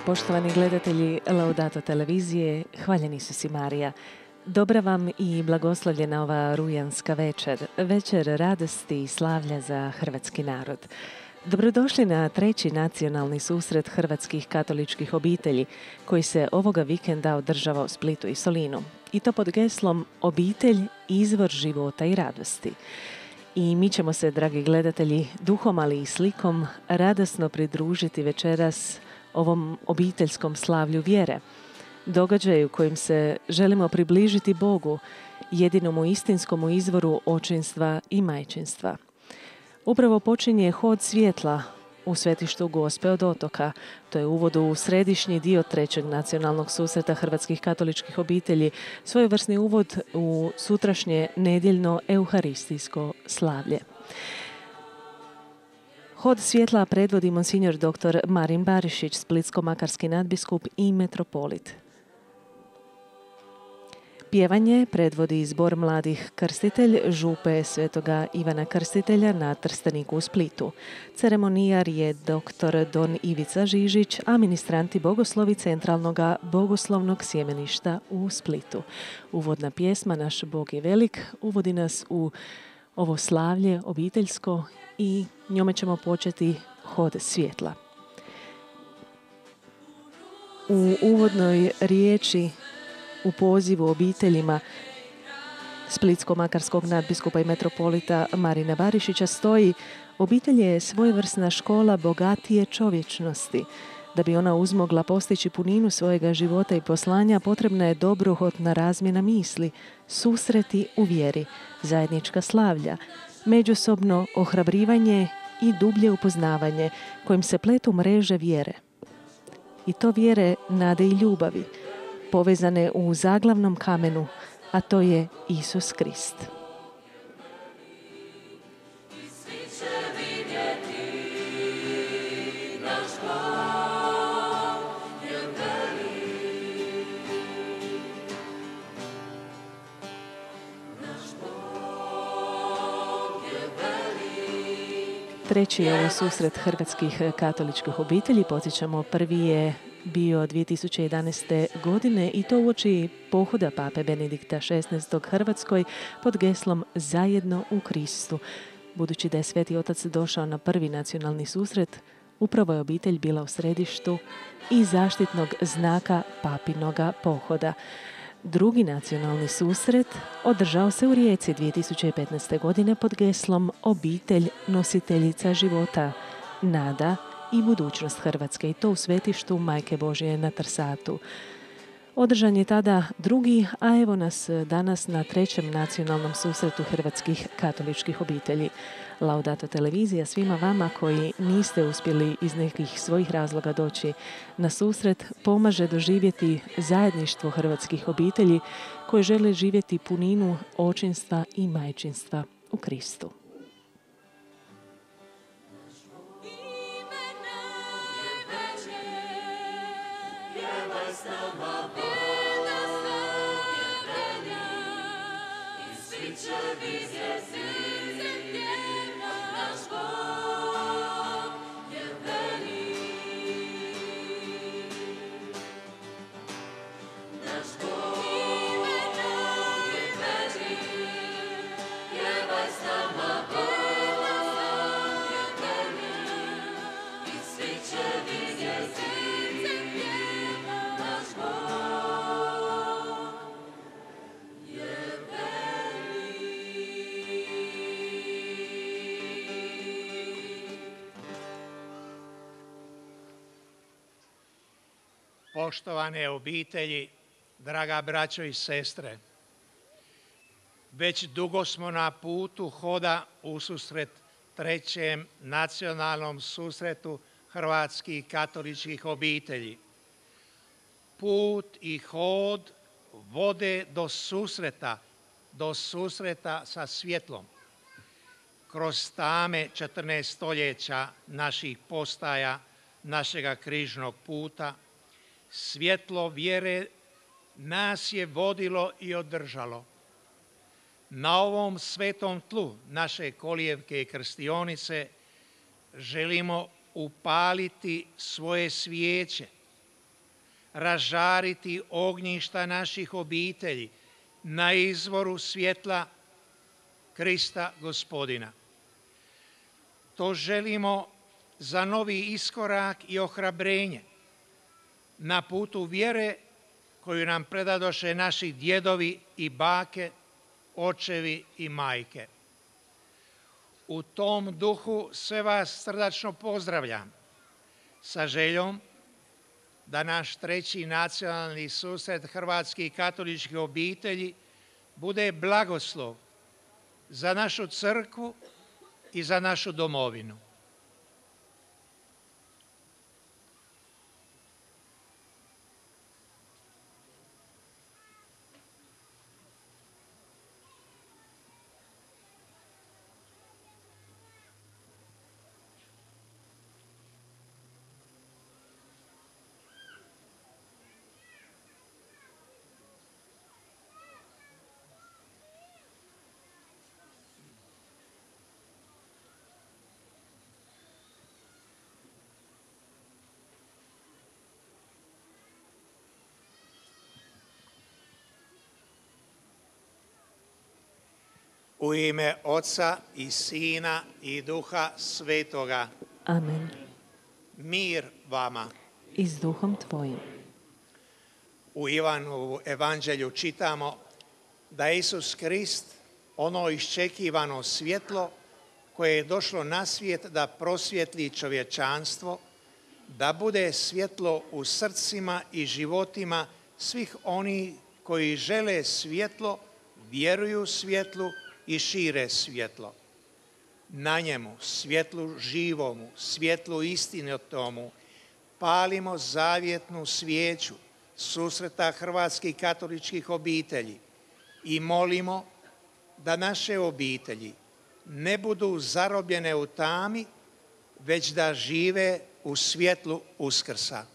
Poštovani gledatelji Laudato televizije, hvaljeni su si Marija. Dobra vam i blagoslovljena ova rujanska večer, večer radosti i slavlja za hrvatski narod. Dobrodošli na treći nacionalni susret hrvatskih katoličkih obitelji, koji se ovoga vikenda održava u Splitu i Solinu. I to pod geslom Obitelj, izvor života i radosti. I mi ćemo se, dragi gledatelji, duhom ali i slikom radosno pridružiti večeras ovom obiteljskom slavlju vjere, događaju kojim se želimo približiti Bogu, jedinomu istinskomu izvoru očinstva i majčinstva. Upravo počinje hod svjetla u svetištu Gospe od Otoka. To je uvod u središnji dio trećeg nacionalnog susreta hrvatskih katoličkih obitelji, svojevrsni uvod u sutrašnje nedjeljno euharistijsko slavlje. Hod svjetla predvodi monsignor dr. Marin Barišić, splitsko-makarski nadbiskup i metropolit. Pjevanje predvodi zbor mladih krstitelj župe svetoga Ivana Krstitelja na Trsteniku u Splitu. Ceremonijar je dr. Don Ivica Žižić, a ministranti bogoslovi Centralnog bogoslovnog sjemeništa u Splitu. Uvodna pjesma Naš Bog je velik uvodi nas u ovo slavlje obiteljsko i njome ćemo početi hod svjetla. U uvodnoj riječi u pozivu obiteljima splitsko-makarskog nadbiskupa i metropolita Marina Barišića stoji: obitelj je svojevrsna škola bogatije čovječnosti. Da bi ona uzmogla postići puninu svojega života i poslanja, potrebna je dobrohotna razmjena misli, susreti u vjeri, zajednička slavlja, međusobno ohrabrivanje i dublje upoznavanje kojim se pletu mreže vjere. I to vjere, nade i ljubavi, povezane u zaglavnom kamenu, a to je Isus Krist. Treći je ovo susret hrvatskih katoličkih obitelji. Podsjećamo, prvi je bio 2011. godine i to uoči pohoda pape Benedikta XVI. Hrvatskoj pod geslom Zajedno u Kristu. Budući da je Sveti Otac došao na prvi nacionalni susret, upravo je obitelj bila u središtu i zaštitnog znaka papinoga pohoda. Drugi nacionalni susret održao se u Rijeci 2015. godine pod geslom Obitelj, nositeljica života, nada i budućnost Hrvatske, i to u svetištu Majke Božje na Trsatu. Održan je tada drugi, a evo nas danas na trećem nacionalnom susretu hrvatskih katoličkih obitelji. Laudato televizija svima vama koji niste uspjeli iz nekih svojih razloga doći na susret pomaže doživjeti zajedništvo hrvatskih obitelji koji žele živjeti puninu očinstva i majčinstva u Kristu. Poštovane obitelji, draga braćo i sestre, već dugo smo na putu hoda ususret trećem nacionalnom susretu hrvatskih katoličkih obitelji. Put i hod vode do susreta sa svjetlom. Kroz tame 14 stoljeća naših postaja, našega križnog puta, svjetlo vjere nas je vodilo i održalo. Na ovom svetom tlu naše kolijevke i krstionice želimo upaliti svoje svijeće razžariti ognjišta naših obitelji na izvoru svjetla Krista Gospodina. To želimo za novi iskorak i ohrabrenje na putu vjere koju nam predadoše naši djedovi i bake, očevi i majke. U tom duhu sve vas srdačno pozdravljam sa željom da naš treći nacionalni susret hrvatskih katoličkih obitelji bude blagoslov za našu crkvu i za našu domovinu. U ime Oca i Sina i Duha Svetoga. Amen. Mir vama. I s duhom tvojim. U Ivanovu evanđelju čitamo da je Isus Krist ono iščekivano svjetlo koje je došlo na svijet da prosvjetli čovječanstvo, da bude svjetlo u srcima i životima svih onih koji žele svjetlo, vjeruju svjetlu i šire svjetlo. Na njemu, svjetlu živomu, svjetlu istinotomu, palimo zavjetnu svijeću susreta hrvatskih katoličkih obitelji i molimo da naše obitelji ne budu zarobljene u tami, već da žive u svjetlu Uskrsa.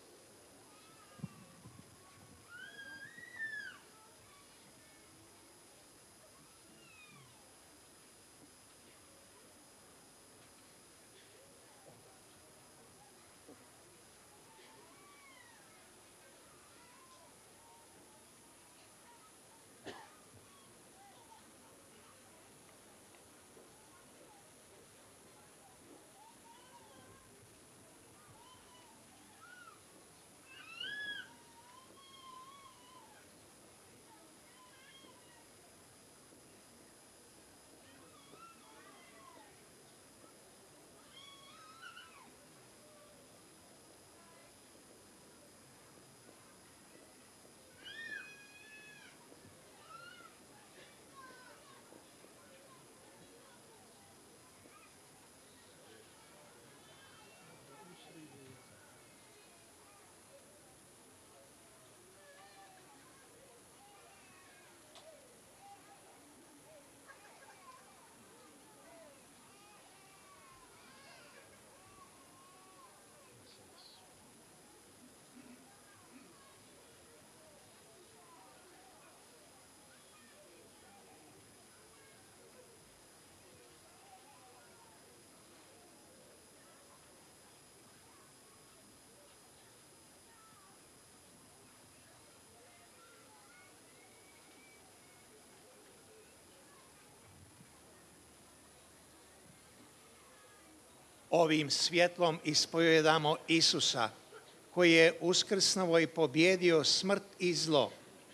Ovim svjetlom ispovjedamo Isusa, koji je uskrsnuo i pobjedio smrt i zlo,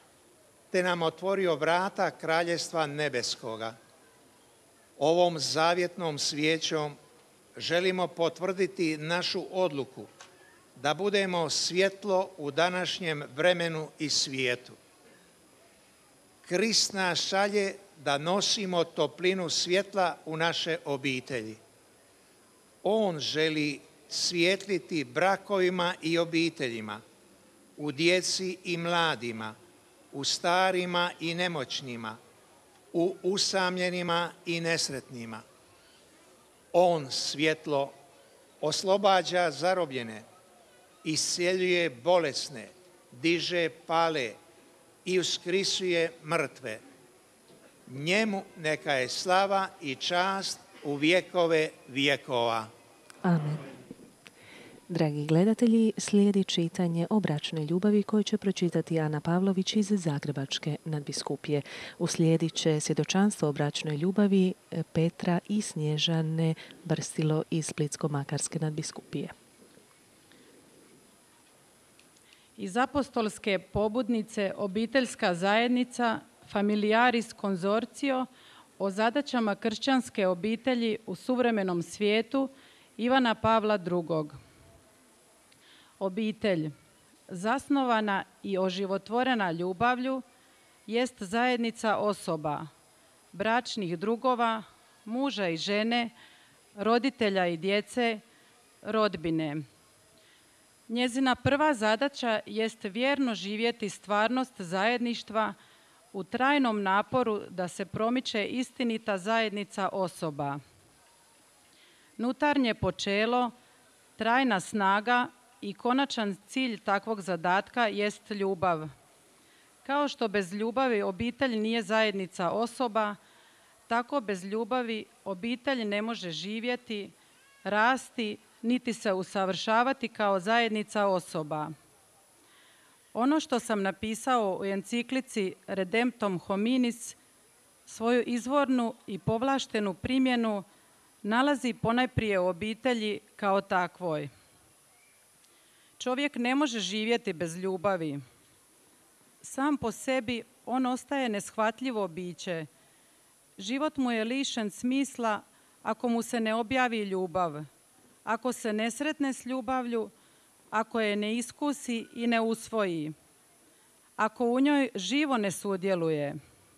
te nam otvorio vrata Kraljestva nebeskoga. Ovom zavjetnom svijećom želimo potvrditi našu odluku da budemo svjetlo u današnjem vremenu i svijetu. Krist nas šalje da nosimo toplinu svjetla u naše obitelji. On želi svijetliti brakovima i obiteljima, u djeci i mladima, u starima i nemoćnima, u usamljenima i nesretnima. On svjetlo oslobađa zarobljene, isceljuje bolesne, diže pale i uskrisuje mrtve. Njemu neka je slava i čast u vjekove vjekova. Amen. Dragi gledatelji, slijedi čitanje o bračnoj ljubavi koje će pročitati Ana Pavlović iz Zagrebačke nadbiskupije. Uslijedit će svjedočanstvo o bračnoj ljubavi Petra i Snježane Brstilo iz Splitsko-makarske nadbiskupije. Iz apostolske pobudnice Obiteljska zajednica Familiaris Consortio o zadaćama kršćanske obitelji u suvremenom svijetu Ivana Pavla II. Obitelj, zasnovana i oživotvorena ljubavlju, jest zajednica osoba, bračnih drugova, muža i žene, roditelja i djece, rodbine. Njezina prva zadaća jest vjerno živjeti stvarnost zajedništva u trajnom naporu da se promiče istinita zajednica osoba. Nutarnje počelo, trajna snaga i konačan cilj takvog zadatka jest ljubav. Kao što bez ljubavi obitelj nije zajednica osoba, tako bez ljubavi obitelj ne može živjeti, rasti, niti se usavršavati kao zajednica osoba. Ono što sam napisao u enciklici Redemptum Hominis, svoju izvornu i povlaštenu primjenu nalazi ponajprije u obitelji kao takvoj. Čovjek ne može živjeti bez ljubavi. Sam po sebi on ostaje neshvatljivo biće. Život mu je lišen smisla ako mu se ne objavi ljubav, ako se ne sretne s ljubavlju, ako je ne iskusi i ne usvoji, ako u njoj živo ne sudjeluje.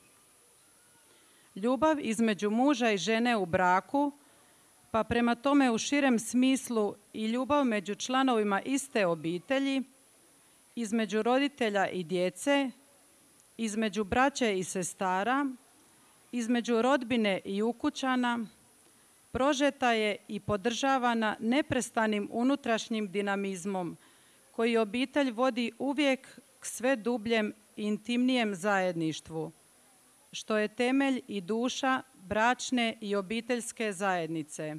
Ljubav između muža i žene u braku, pa prema tome u širem smislu i ljubav među članovima iste obitelji, između roditelja i djece, između braće i sestara, između rodbine i ukućana, prožeta je i podržavana neprestanim unutrašnjim dinamizmom koji obitelj vodi uvijek k sve dubljem i intimnijem zajedništvu, što je temelj i duša bračne i obiteljske zajednice.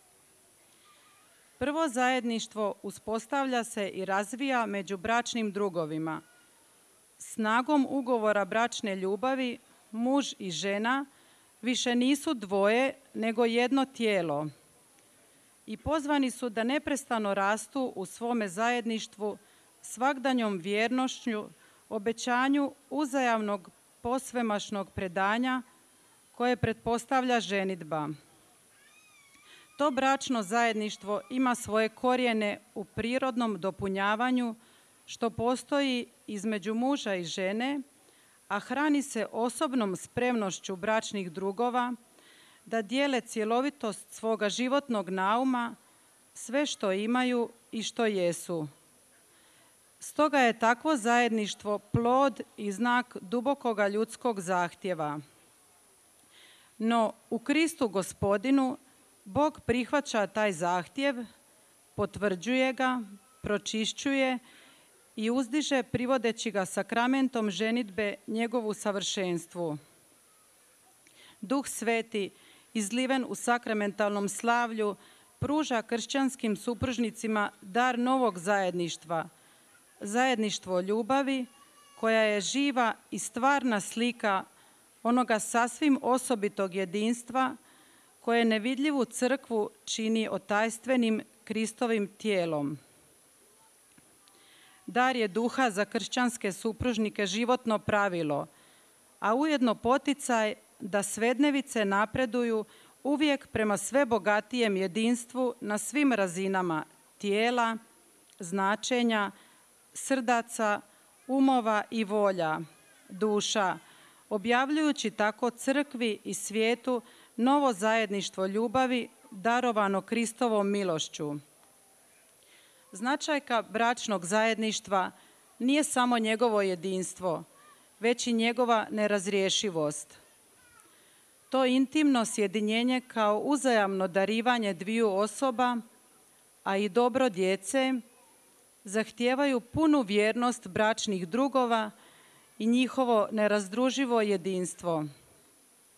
Prvo zajedništvo uspostavlja se i razvija među bračnim drugovima. Snagom ugovora bračne ljubavi muž i žena više nisu dvoje, nego jedno tijelo i pozvani su da neprestano rastu u svome zajedništvu svagdanjom vjernošću, obećanju uzajamnog posvemašnog predanja koje pretpostavlja ženidba. To bračno zajedništvo ima svoje korijene u prirodnom dopunjavanju što postoji između muža i žene, a hrani se osobnom spremnošću bračnih drugova da dijele cjelovitost svoga životnog nauma, sve što imaju i što jesu. Stoga je takvo zajedništvo plod i znak dubokoga ljudskog zahtjeva. No u Kristu Gospodinu Bog prihvaća taj zahtjev, potvrđuje ga, pročišćuje i uzdiže privodeći ga sakramentom ženidbe njegovu savršenstvu. Duh Sveti, izliven u sakramentalnom slavlju, pruža kršćanskim supružnicima dar novog zajedništva, zajedništvo ljubavi koja je živa i stvarna slika onoga sasvim osobitog jedinstva koje nevidljivu crkvu čini otajstvenim Kristovim tijelom. Dar je duha za kršćanske supružnike životno pravilo, a ujedno poticaj da svednevice napreduju uvijek prema sve bogatijem jedinstvu na svim razinama tijela, značenja, srdaca, umova i volja, duša, objavljujući tako crkvi i svijetu novo zajedništvo ljubavi darovano Kristovom milošću. Značajka bračnog zajedništva nije samo njegovo jedinstvo, već i njegova nerazrješivost. To intimno sjedinjenje kao uzajamno darivanje dviju osoba, a i dobro djece, zahtijevaju punu vjernost bračnih drugova i njihovo nerazdruživo jedinstvo.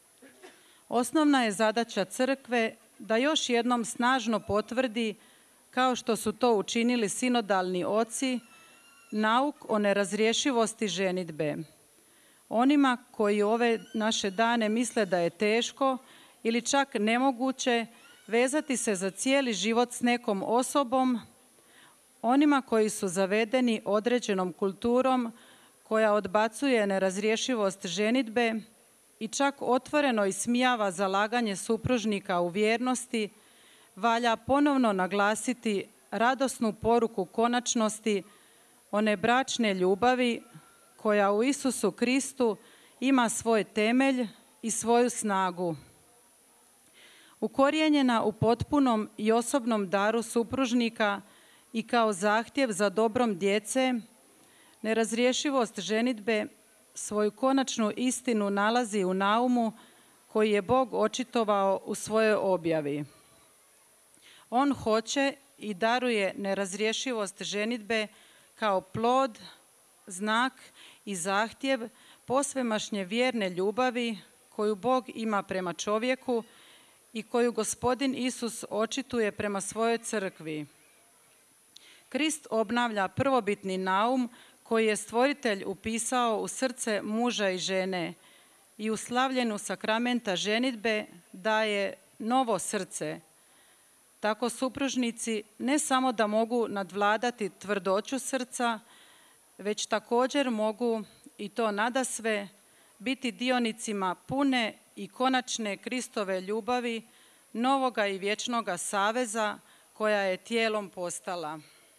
Osnovna je zadaća crkve da još jednom snažno potvrdi kao što su to učinili sinodalni oci, nauk o nerazrješivosti ženidbe. Onima koji ove naše dane misle da je teško ili čak nemoguće vezati se za cijeli život s nekom osobom, onima koji su zavedeni određenom kulturom koja odbacuje nerazrješivost ženidbe i čak otvoreno ismijava zalaganje supružnika u vjernosti, valja ponovno naglasiti radosnu poruku konačnosti one bračne ljubavi koja u Isusu Kristu ima svoj temelj i svoju snagu. Ukorijenjena u potpunom i osobnom daru supružnika i kao zahtjev za dobrom djece, nerazrješivost ženidbe svoju konačnu istinu nalazi u naumu koji je Bog očitovao u svojoj objavi. On hoće i daruje nerazrješivost ženidbe kao plod, znak i zahtjev posvemašnje vjerne ljubavi koju Bog ima prema čovjeku i koju Gospodin Isus očituje prema svojoj crkvi. Krist obnavlja prvobitni naum koji je Stvoritelj upisao u srce muža i žene i u slavljenu sakramenta ženidbe daje novo srce. Tako supružnici ne samo da mogu nadvladati tvrdoću srca, već također mogu, i to nadasve, biti dionicima pune i konačne Kristove ljubavi, novoga i vječnoga saveza koja je tijelom postala.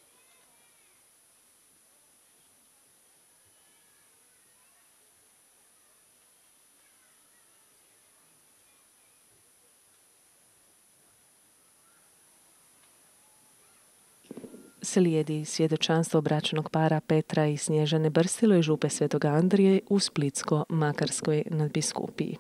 Slijedi svjedočanstvo bračnog para Petra i Snježane Brstilo i župe Svetog Andrije u Splitsko-Makarskoj nadbiskupiji.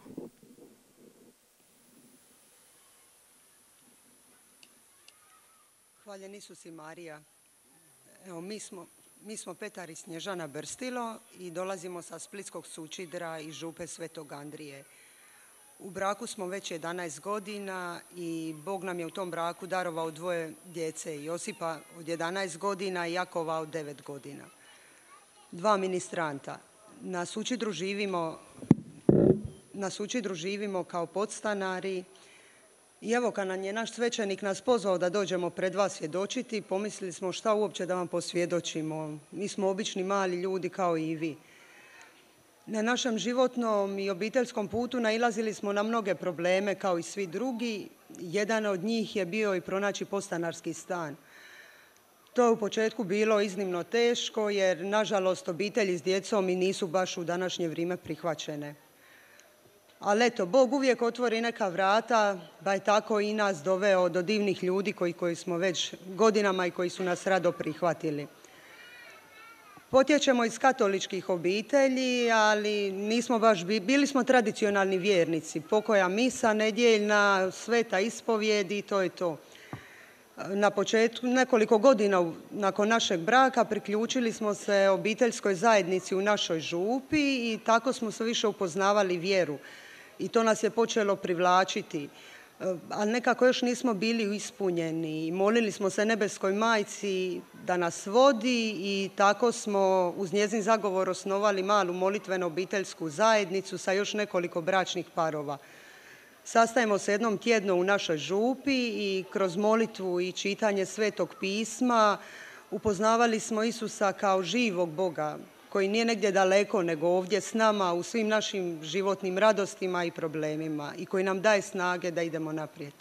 Hvaljen Isus i Marija. Evo, mi smo Petar i Snježana Brstilo i dolazimo sa Splitskog Sučidra i župe Svetog Andrije. U braku smo već 11 godina i Bog nam je u tom braku darovao 2 djece, Josipa od 11 godina i Jakova od 9 godina. 2 ministranta. Na Sučidru živimo kao podstanari i evo kad nam je naš svećenik nas pozvao da dođemo pred vas svjedočiti, pomislili smo šta uopće da vam posvjedočimo. Mi smo obični mali ljudi kao i vi. Na našem životnom i obiteljskom putu nailazili smo na mnoge probleme kao i svi drugi. Jedan od njih je bio i pronaći podstanarski stan. To je u početku bilo iznimno teško jer nažalost obitelji s djecom i nisu baš u današnje vrijeme prihvaćene. Ali eto, Bog uvijek otvori neka vrata, pa je tako i nas doveo do divnih ljudi koji smo već godinama i koji su nas rado prihvatili. Potječemo iz katoličkih obitelji, ali nismo baš, bili smo tradicionalni vjernici. Pokoja misa nedjeljna, sveta ispovijed i to je to. Na početku, nekoliko godina nakon našeg braka, priključili smo se obiteljskoj zajednici u našoj župi i tako smo se više upoznavali vjeru. I to nas je počelo privlačiti. Ali nekako još nismo bili ispunjeni. Molili smo se Nebeskoj Majci da nas vodi i tako smo uz njezin zagovor osnovali malu molitvenu obiteljsku zajednicu sa još nekoliko bračnih parova. Sastajemo se jednom tjedno u našoj župi i kroz molitvu i čitanje Svetog pisma upoznavali smo Isusa kao živog Boga koji nije negdje daleko nego ovdje s nama u svim našim životnim radostima i problemima i koji nam daje snage da idemo naprijed.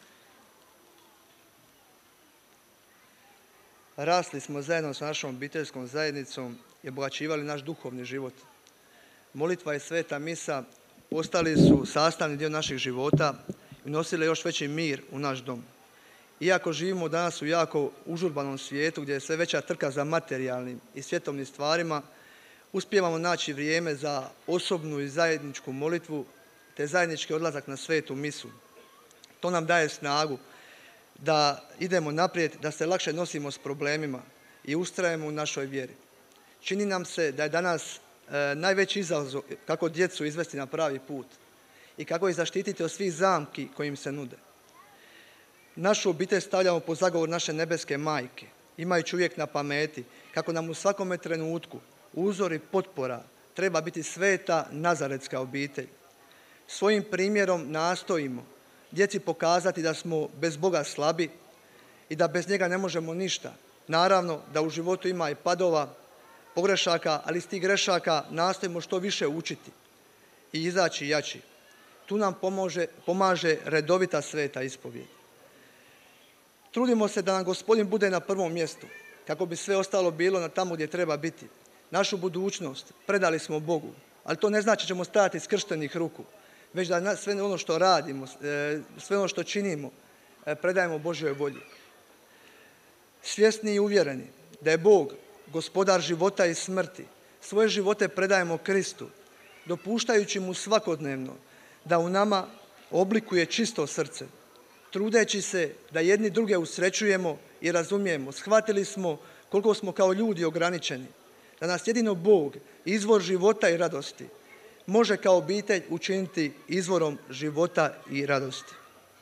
Rasli smo zajedno s našom obiteljskom zajednicom i obogaćivali naš duhovni život. Molitva i sveta misa postali su sastavni dio naših života i nosili još veći mir u naš dom. Iako živimo danas u jako užurbanom svijetu gdje je sve veća trka za materijalnim i svjetovnim stvarima, uspijevamo naći vrijeme za osobnu i zajedničku molitvu te zajednički odlazak na svetu misu. To nam daje snagu da idemo naprijed, da se lakše nosimo s problemima i ustrajemo u našoj vjeri. Čini nam se da je danas najveći izazov kako djecu izvesti na pravi put i kako ih zaštititi od svih zamki koji im se nude. Našu obitelj stavljamo pod zagovor naše nebeske majke, imajući uvijek na pameti kako nam u svakome trenutku uzor i potpora treba biti sveta nazaretska obitelj. Svojim primjerom nastojimo djeci pokazati da smo bez Boga slabi i da bez njega ne možemo ništa. Naravno da u životu ima i padova, pogrešaka, ali iz tih grešaka nastojimo što više učiti i izaći jači. Tu nam pomaže redovita sveta ispovijed. Trudimo se da nam Gospodin bude na prvom mjestu, kako bi sve ostalo bilo na tamo gdje treba biti. Našu budućnost predali smo Bogu, ali to ne znači da ćemo stajati skrštenih ruku, već da sve ono što radimo, sve ono što činimo, predajemo Božjoj volji. Svjesni i uvjereni da je Bog gospodar života i smrti, svoje živote predajemo Kristu, dopuštajući mu svakodnevno da u nama oblikuje čisto srce. Trudeći se da jedni druge usrećujemo i razumijemo, shvatili smo koliko smo kao ljudi ograničeni, da nas jedino Bog, izvor života i radosti, može kao obitelj učiniti izvorom života i radosti.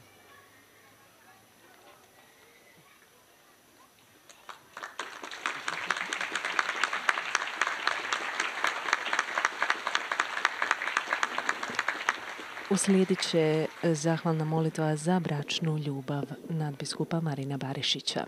Uslijedit će zahvalna molitva za bračnu ljubav nadbiskupa Marina Barišića.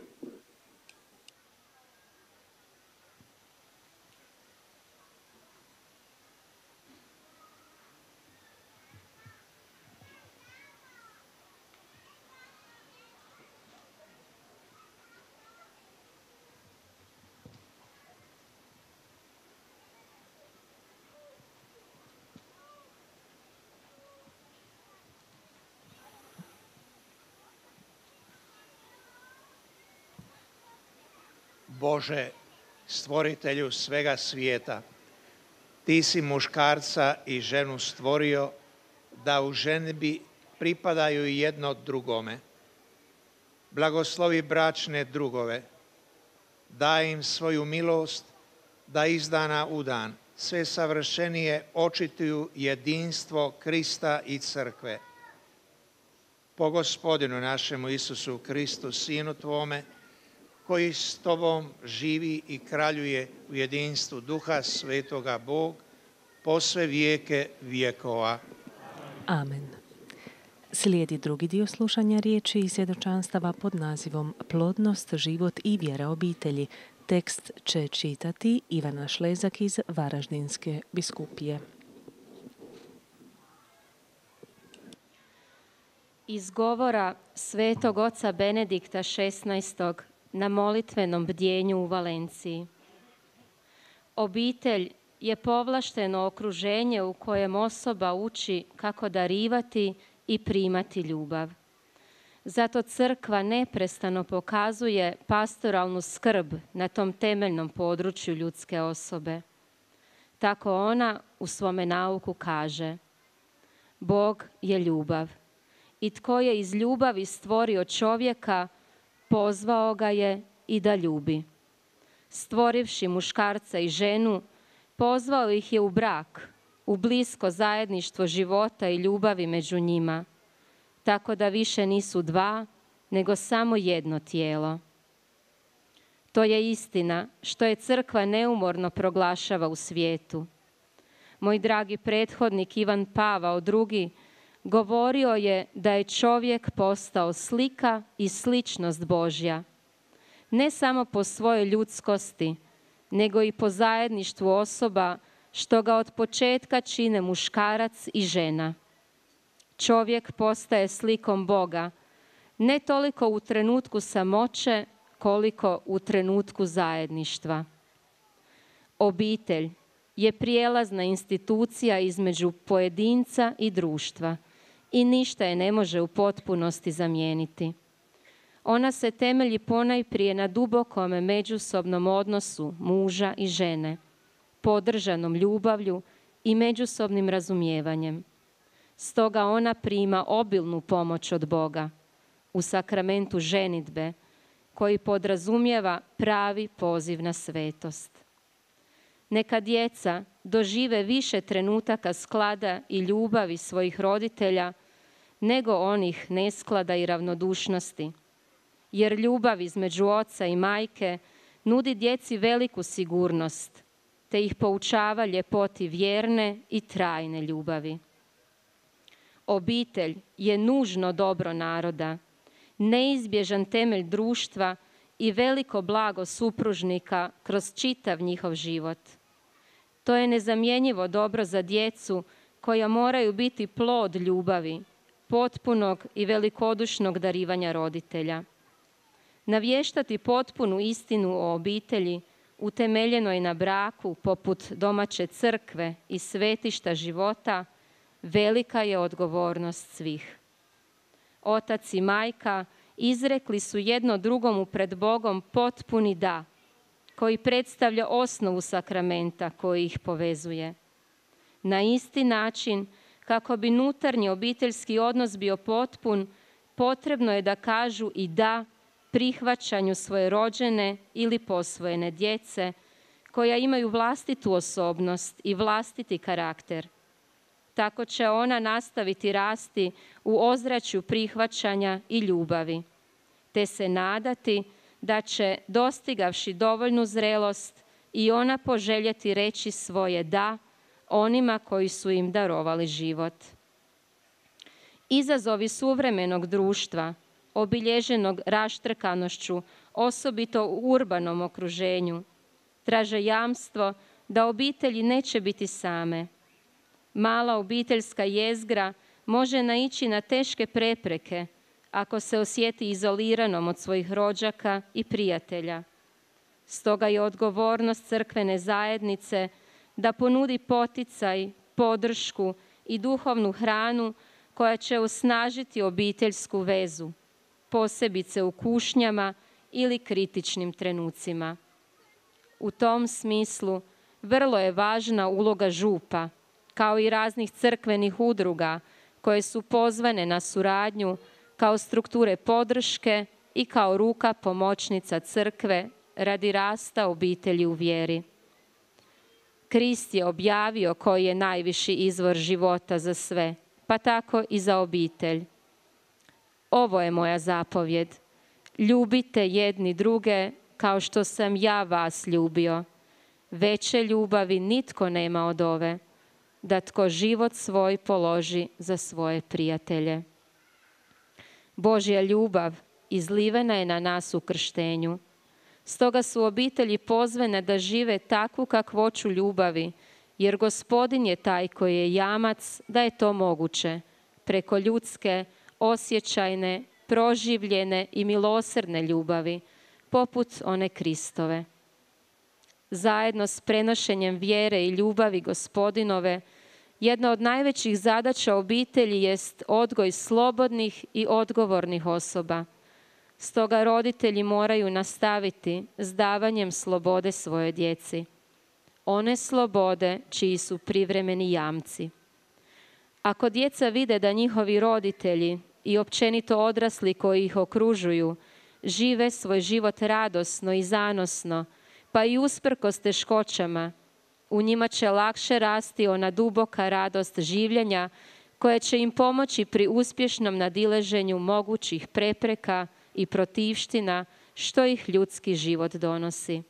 Bože, stvoritelju svega svijeta, ti si muškarca i ženu stvorio da u ženidbi pripadaju jedno drugome. Blagoslovi bračne drugove, daj im svoju milost da iz dana u dan sve savršenije očituju jedinstvo Krista i crkve. Po Gospodinu našemu Isusu Kristu, Sinu Tvome, koji s Tobom živi i kraljuje u jedinstvu Duha Svetoga Bog, po sve vijeke vjekova. Amen. Slijedi drugi dio slušanja riječi i svjedočanstava pod nazivom Plodnost, život i vjera obitelji. Tekst će čitati Ivana Šlezak iz Varaždinske biskupije. Iz govora svetog oca Benedikta XVI. Na molitvenom bdjenju u Valenciji. Obitelj je povlašteno okruženje u kojem osoba uči kako darivati i primati ljubav. Zato crkva neprestano pokazuje pastoralnu skrb na tom temeljnom području ljudske osobe. Tako ona u svome nauku kaže: Bog je ljubav i tko je iz ljubavi stvorio čovjeka, pozvao ga je i da ljubi. Stvorivši muškarca i ženu, pozvao ih je u brak, u blisko zajedništvo života i ljubavi među njima, tako da više nisu dva, nego samo jedno tijelo. To je istina što je crkva neumorno proglašava u svijetu. Moj dragi prethodnik Ivan Pavao II. Govorio je da je čovjek postao slika i sličnost Božja, ne samo po svojoj ljudskosti, nego i po zajedništvu osoba što ga od početka čine muškarac i žena. Čovjek postaje slikom Boga, ne toliko u trenutku samoće, koliko u trenutku zajedništva. Obitelj je prijelazna institucija između pojedinca i društva i ništa je ne može u potpunosti zamijeniti. Ona se temelji ponajprije na dubokom međusobnom odnosu muža i žene, podržanom ljubavlju i međusobnim razumijevanjem. Stoga ona prima obilnu pomoć od Boga u sakramentu ženidbe, koji podrazumijeva pravi poziv na svetost. Neka djeca dožive više trenutaka sklada i ljubavi svojih roditelja, nego onih nesklada i ravnodušnosti. Jer ljubav između oca i majke nudi djeci veliku sigurnost, te ih poučava ljepoti vjerne i trajne ljubavi. Obitelj je nužno dobro naroda, neizbježan temelj društva i veliko blago supružnika kroz čitav njihov život. To je nezamjenjivo dobro za djecu koja moraju biti plod ljubavi, potpunog i velikodušnog darivanja roditelja. Navještati potpunu istinu o obitelji, utemeljenoj na braku poput domaće crkve i svetišta života, velika je odgovornost svih. Otac i majka izrekli su jedno drugomu pred Bogom potpuni da, koji predstavlja osnovu sakramenta koji ih povezuje. Na isti način, kako bi unutarnji obiteljski odnos bio potpun, potrebno je da kažu i da prihvaćanju svoje rođene ili posvojene djece, koja imaju vlastitu osobnost i vlastiti karakter. Tako će ona nastaviti rasti u ozračju prihvaćanja i ljubavi, te se nadati da će, dostigavši dovoljnu zrelost, i ona poželjeti reći svoje da onima koji su im darovali život. Izazovi suvremenog društva, obilježenog raštrkanošću, osobito u urbanom okruženju, traže jamstvo da obitelji neće biti same. Mala obiteljska jezgra može naići na teške prepreke ako se osjeti izoliranom od svojih rođaka i prijatelja. Stoga je odgovornost crkvene zajednice da ponudi poticaj, podršku i duhovnu hranu koja će osnažiti obiteljsku vezu, posebice u kušnjama ili kritičnim trenucima. U tom smislu vrlo je važna uloga župa, kao i raznih crkvenih udruga koje su pozvane na suradnju kao strukture podrške i kao ruka pomoćnica crkve radi rasta obitelji u vjeri. Krist je objavio koji je najviši izvor života za sve, pa tako i za obitelj. Ovo je moja zapovjed. Ljubite jedni druge kao što sam ja vas ljubio. Veće ljubavi nitko nema od ove, da tko život svoj položi za svoje prijatelje. Božja ljubav izlivena je na nas u krštenju. Stoga su obitelji pozvane da žive takvu kakvoću ljubavi, jer Gospodin je taj koji je jamac da je to moguće, preko ljudske, osjećajne, proživljene i milosrdne ljubavi, poput one Kristove. Zajedno s prenošenjem vjere i ljubavi Gospodinove, jedna od najvećih zadaća obitelji jest odgoj slobodnih i odgovornih osoba. Stoga roditelji moraju nastaviti s davanjem slobode svojoj djeci. One slobode čiji su privremeni jamci. Ako djeca vide da njihovi roditelji i općenito odrasli koji ih okružuju žive svoj život radosno i zanosno, pa i usprkos teškoćama, u njima će lakše rasti ona duboka radost življenja koja će im pomoći pri uspješnom nadilaženju mogućih prepreka i protivština što ih ljudski život donosi.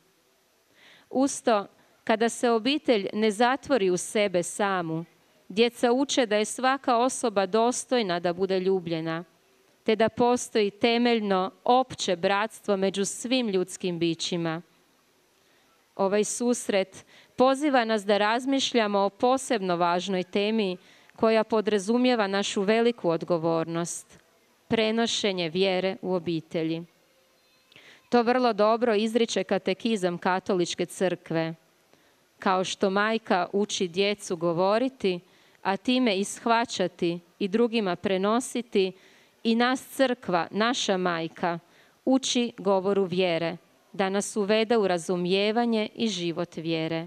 Usto, kada se obitelj ne zatvori u sebe samu, djeca uče da je svaka osoba dostojna da bude ljubljena, te da postoji temeljno opće bratstvo među svim ljudskim bićima. Ovaj susret poziva nas da razmišljamo o posebno važnoj temi koja podrazumijeva našu veliku odgovornost, prenošenje vjere u obitelji. To vrlo dobro izriče katekizam Katoličke crkve. Kao što majka uči djecu govoriti, a time i shvaćati i drugima prenositi, i nas crkva, naša majka, uči govoru vjere, da nas uvede u razumijevanje i život vjere.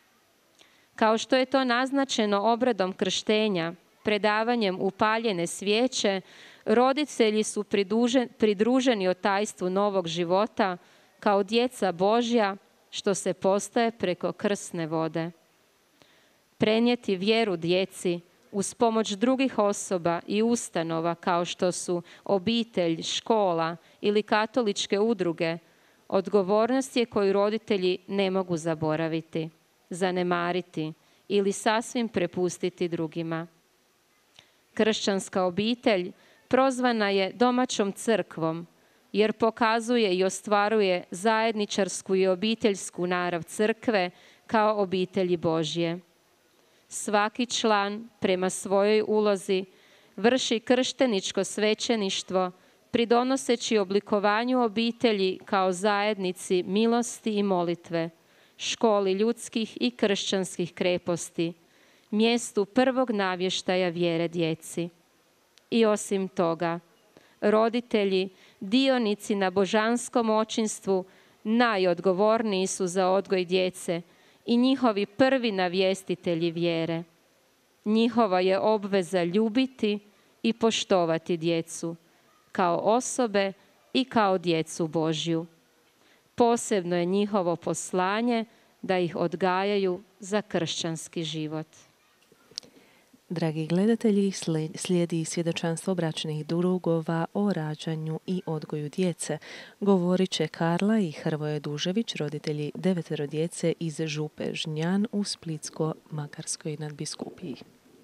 Kao što je to naznačeno obredom krštenja, predavanjem upaljene svijeće, roditelji su pridruženi o tajstvu novog života kao djeca Božja, što se postaje preko krsne vode. Prenijeti vjeru djeci uz pomoć drugih osoba i ustanova kao što su obitelj, škola ili katoličke udruge, odgovornost je koju roditelji ne mogu zaboraviti, zanemariti ili sasvim prepustiti drugima. Kršćanska obitelj prozvana je domaćom crkvom jer pokazuje i ostvaruje zajedničarsku i obiteljsku narav crkve kao obitelji Božje. Svaki član prema svojoj ulozi vrši kršteničko svećeništvo pridonoseći oblikovanju obitelji kao zajednici milosti i molitve, školi ljudskih i kršćanskih kreposti, mjestu prvog navještaja vjere djeci. I osim toga, roditelji, dionici na božanskom očinstvu, najodgovorniji su za odgoj djece i njihovi prvi navjestitelji vjere. Njihova je obveza ljubiti i poštovati djecu, kao osobe i kao djecu Božju. Posebno je njihovo poslanje da ih odgajaju za kršćanski život. Dragi gledatelji, slijedi svjedočanstvo bračnih drugova o rađanju i odgoju djece. Govorit će Karla i Hrvoje Dužević, roditelji 9 djece iz Župe Žnjan u Splitsko-Makarskoj nadbiskupiji.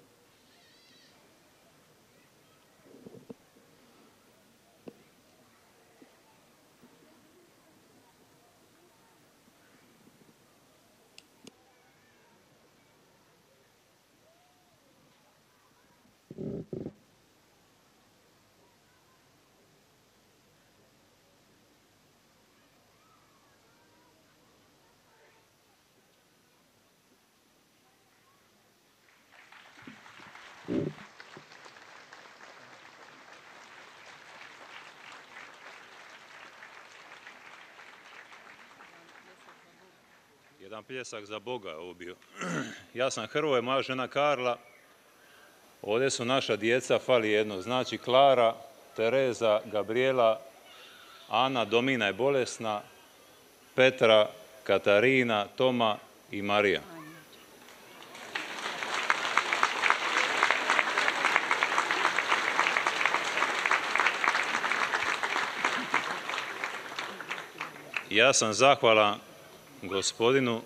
Jedan pljesak za Boga ovo bio. Ja sam Hrvoje, moja žena Karla. Ovdje su naša djeca, fali jedno. Znači Klara, Tereza, Gabriela, Ana, Domina je bolesna, Petra, Katarina, Toma i Marija. Ja sam zahvalan Gospodinu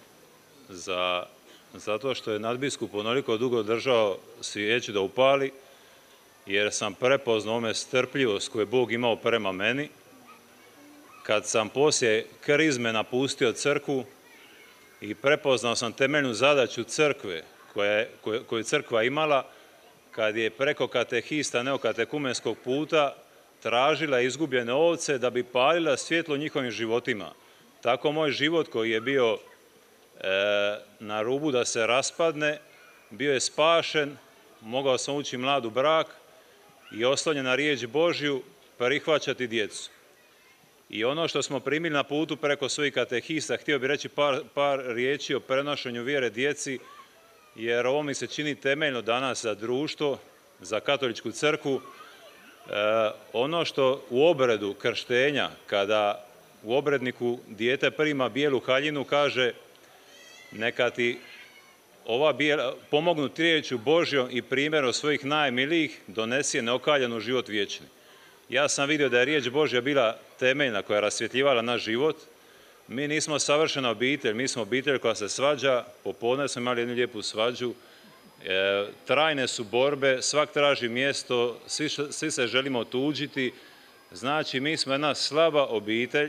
zato što je nadbiskup onoliko dugo držao svijeću da upali, jer sam prepoznao ome strpljivost koju je Bog imao prema meni. Kad sam poslije krizme napustio crkvu i prepoznao sam temeljnu zadaću crkve koju crkva imala, kad je preko katehista neokatekumenskog puta tražila izgubljene ovce da bi palila svjetlo njihovim životima. Tako moj život koji je bio na rubu da se raspadne, bio je spašen, mogao sam ući mlad u brak i oslonjen na riječ Božju prihvaćati djecu. I ono što smo primili na putu preko svojih katehista, htio bih reći par riječi o prenošenju vjere djeci, jer ovo mi se čini temeljno danas za društvo, za katoličku crkvu. Ono što u obredu krštenja, kada u obredniku dijete prima bijelu haljinu, kaže neka ti ova pomognut riječju Božjom i primjerom svojih najmilijih donesi neokaljan u život vječni. Ja sam vidio da je riječ Božja bila temeljna koja je rasvjetljivala naš život. Mi nismo savršena obitelj, mi smo obitelj koja se svađa. Popodne smo imali jednu lijepu svađu. Trajne su borbe, svak traži mjesto, svi se želimo otuđiti. Znači, mi smo jedna slaba obitelj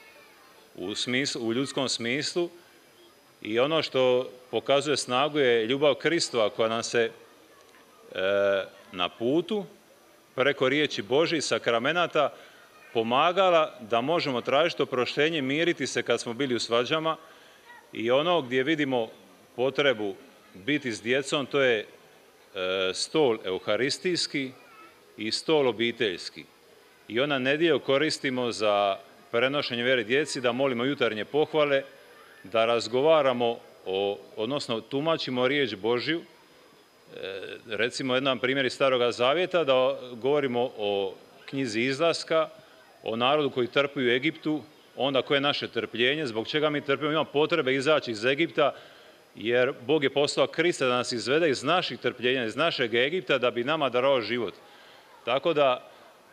u ljudskom smislu i ono što pokazuje snagu je ljubav Kristova koja nam se na putu preko riječi Božje i sakramenata pomagala da možemo tražiti oproštenje, miriti se kad smo bili u svađama. I ono gdje vidimo potrebu biti s djecom, to je stol euharistijski i stol obiteljski. I ona nedjelju koristimo za prenošenje vjere djeci, da molimo jutarnje pohvale, da razgovaramo odnosno tumačimo riječ Božju. Recimo jedan primjer iz Staroga Zavjeta, da govorimo o knjizi Izlaska, o narodu koji trpi u Egiptu, onda koje je naše trpljenje, zbog čega mi trpimo, imamo potrebe izaći iz Egipta jer Bog je poslao Krista da nas izvede iz naših trpljenja, iz našeg Egipta, da bi nama darovao život. Tako da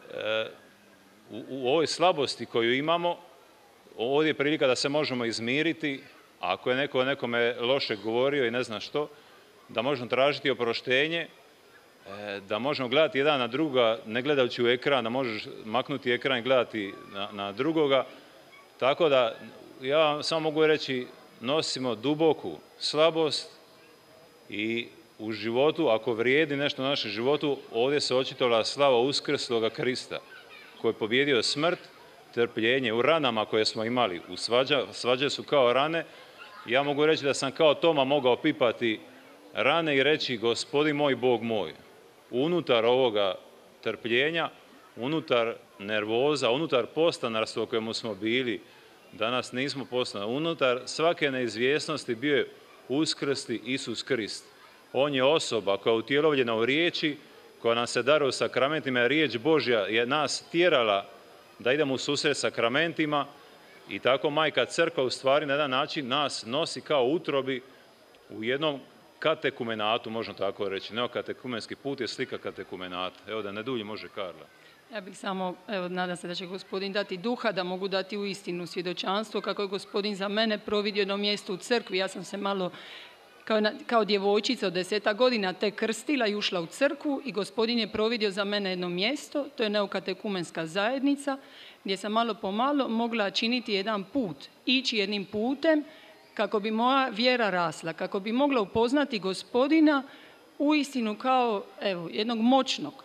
u ovoj slabosti koju imamo, ovdje je prilika da se možemo izmiriti. Ako je neko nekome loše govorio i ne zna što, da možemo tražiti oproštenje, da možemo gledati jedan na druga, ne gledajući u ekran, da možeš maknuti ekran i gledati na drugoga. Tako da ja vam samo mogu reći, nosimo duboku slabost i u životu, ako vrijedi nešto u našem životu, ovdje se očitovala slava uskrsloga Krista, koji je pobjedio smrt, trpljenje u ranama koje smo imali. Svađe su kao rane. Ja mogu reći da sam kao Toma mogao pipati rane i reći: Gospodin moj, Bog moj. Unutar ovoga trpljenja, unutar nervoza, unutar postanarstva u kojemu smo bili, danas nismo postanari, unutar svake neizvjesnosti bio je uskrsli Isus Krist. On je osoba koja je utjelovljena u riječi, koja nam se daruje u sakramentima. Riječ Božja je nas tjerala da idemo u susret sakramentima i tako Majka Crkva u stvari na jedan način nas nosi kao utrobi u jednom katekumenatu, možemo tako reći. Neokatekumenski put je slika katekumenata. Evo da ne dulji, može Karla. Ja bih samo, nadam se da će Gospodin dati duha, da mogu dati u istinu svjedočanstvo kako je Gospodin za mene providio jedno mjesto u crkvi. Ja sam se malo kao djevojčica od 10 godina tek krstila i ušla u crkvu i Gospodin je providio za mene jedno mjesto, to je neokatekumenska zajednica, gdje sam malo po malo mogla činiti jedan put, ići jednim putem kako bi moja vjera rasla, kako bi mogla upoznati Gospodina uistinu kao jednog moćnog.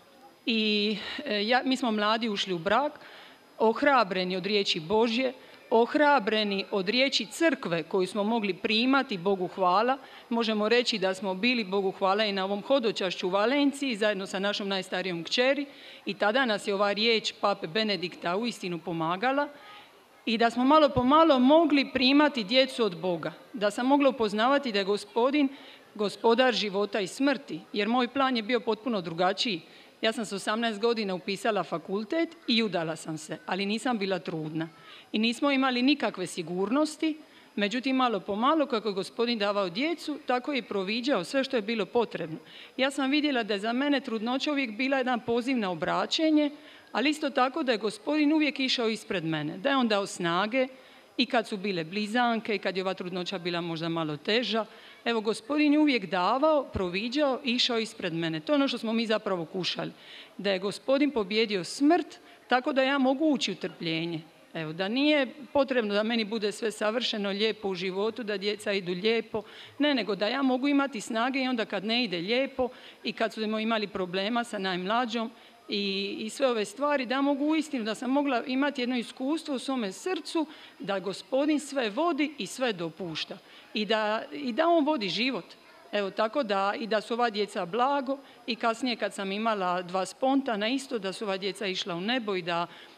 I mi smo mladi ušli u brak, ohrabreni od riječi Božje, ohrabreni od riječi crkve koju smo mogli primati, Bogu hvala. Možemo reći da smo bili, Bogu hvala, i na ovom hodočašću u Valenciji zajedno sa našom najstarijom kćeri i tada nas je ova riječ Pape Benedikta uistinu pomagala i da smo malo po malo mogli primati djecu od Boga, da sam mogla upoznavati da je Gospodin gospodar života i smrti, jer moj plan je bio potpuno drugačiji. Ja sam s 18 godina upisala fakultet i udala sam se, ali nisam bila trudna. I nismo imali nikakve sigurnosti, međutim malo po malo kako je Gospodin davao djecu, tako je i proviđao sve što je bilo potrebno. Ja sam vidjela da je za mene trudnoća uvijek bila jedan poziv na obraćenje, ali isto tako da je Gospodin uvijek išao ispred mene, da je on dao snage i kad su bile blizanke i kad je ova trudnoća bila možda malo teža. Evo, Gospodin je uvijek davao, proviđao, išao ispred mene. To je ono što smo mi zapravo kušali. Da je Gospodin pobjedio smrt, tako da ja mogu ući u trpljenje. Evo, da nije potrebno da meni bude sve savršeno, lijepo u životu, da djeca idu lijepo. Ne, nego da ja mogu imati snage i onda kad ne ide lijepo i kad smo imali problema sa najmlađom i sve ove stvari, da mogu uistinu, da sam mogla imati jedno iskustvo u svome srcu, da Gospodin sve vodi i sve dopušta. I da on vodi život. Evo, tako da, i da su ova djeca blago i kasnije kad sam imala 2 spontana isto, da su ova djeca išla u nebo i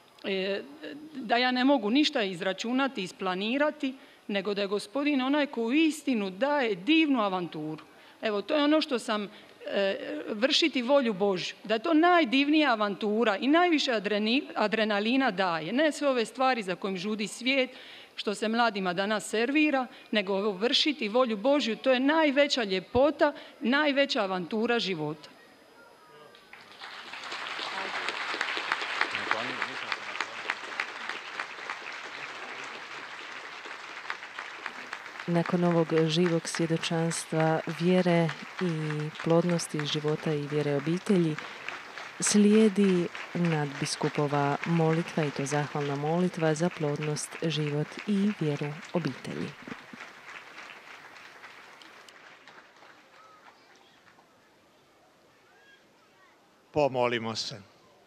da ja ne mogu ništa izračunati, isplanirati, nego da je Gospodin onaj koji istinu daje divnu avanturu. Evo, to je ono što sam vršiti volju Božju, da je to najdivnija avantura i najviše adrenalina daje. Ne sve ove stvari za kojim žudi svijet, što se mladima danas servira, nego vršiti volju Božju, to je najveća ljepota, najveća avantura života. Nakon ovog živog svjedočanstva vjere i plodnosti života i vjere obitelji, slijedi nadbiskupova molitva, i to zahvalna molitva za plodnost, život i vjeru obitelji. Pomolimo se.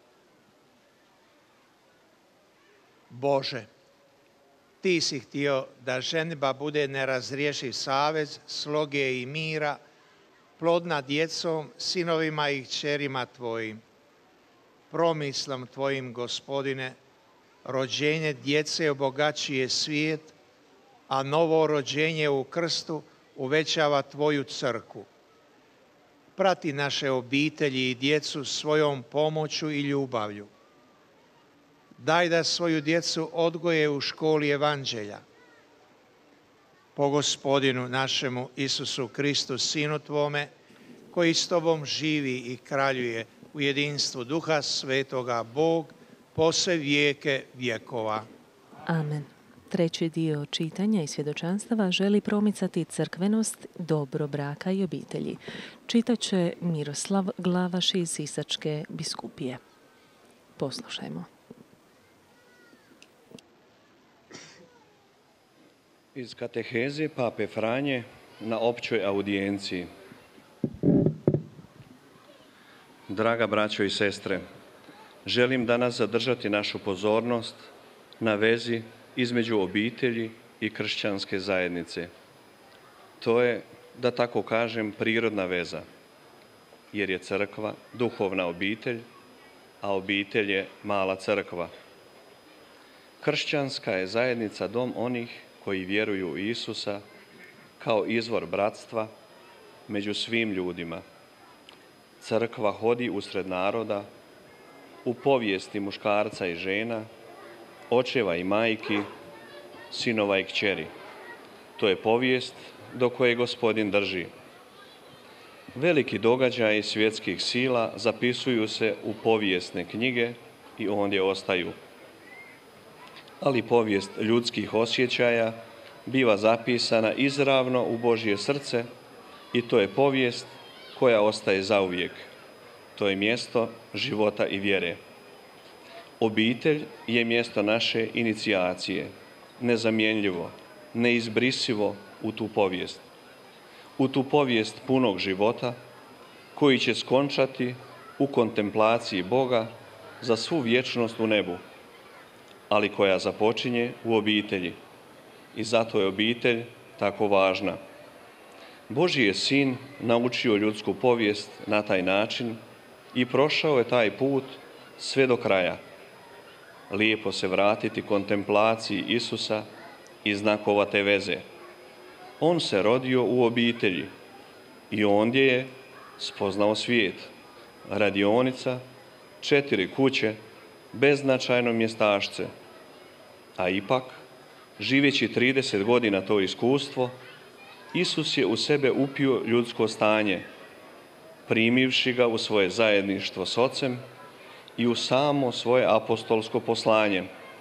Bože, Ti si htio da ženidba bude nerazriješiv savez sloge i mira, plodna djecom, sinovima i kćerima Tvojim. Promislom Tvojim, Gospodine, rođenje djece obogaćuje svijet, a novo rođenje u krstu uvećava Tvoju crkvu. Prati naše obitelji i djecu svojom pomoću i ljubavlju. Daj da svoju djecu odgoje u školi evanđelja. po Gospodinu našemu Isusu Kristu, Sinu Tvome, koji s Tobom živi i kraljuje u jedinstvu Duha Svetoga, Bog, po sve vijeke vjekova. Amen. Treći dio čitanja i svjedočanstava želi promicati crkvenost, dobro braka i obitelji. Čitat će Miroslav Glavaš iz Sisačke biskupije. Poslušajmo. Iz kateheze Pape Franje na općoj audijenciji. Draga braćo i sestre, želim danas zadržati našu pozornost na vezi između obitelji i kršćanske zajednice. To je, da tako kažem, prirodna veza, jer je crkva duhovna obitelj, a obitelj je mala crkva. Kršćanska je zajednica dom onih koji vjeruju u Isusa kao izvor bratstva među svim ljudima. Crkva hodi usred naroda, u povijesti muškarca i žena, očeva i majki, sinova i kćeri. To je povijest do koje Gospodin drži. Veliki događaji svjetskih sila zapisuju se u povijesne knjige i ondje ostaju. Ali povijest ljudskih osjećaja biva zapisana izravno u Božje srce i to je povijest koja ostaje zauvijek. To je mjesto života i vjere. Obitelj je mjesto naše inicijacije, nezamjenljivo, neizbrisivo u tu povijest. U tu povijest punog života koji će skončati u kontemplaciji Boga za svu vječnost u nebu, ali koja započinje u obitelji. I zato je obitelj tako važna. Božji je Sin naučio ljudsku povijest na taj način i prošao je taj put sve do kraja. Lijepo se vratiti kontemplaciji Isusa i znakova te veze. On se rodio u obitelji i ondje je spoznao svijet. Radionica, 4 kuće, beznačajno mjestašce. A ipak, živeći 30 godina to iskustvo, Isus je u sebe upio ljudsko stanje, primivši ga u svoje zajedništvo s Ocem i u samo svoje apostolsko poslanje.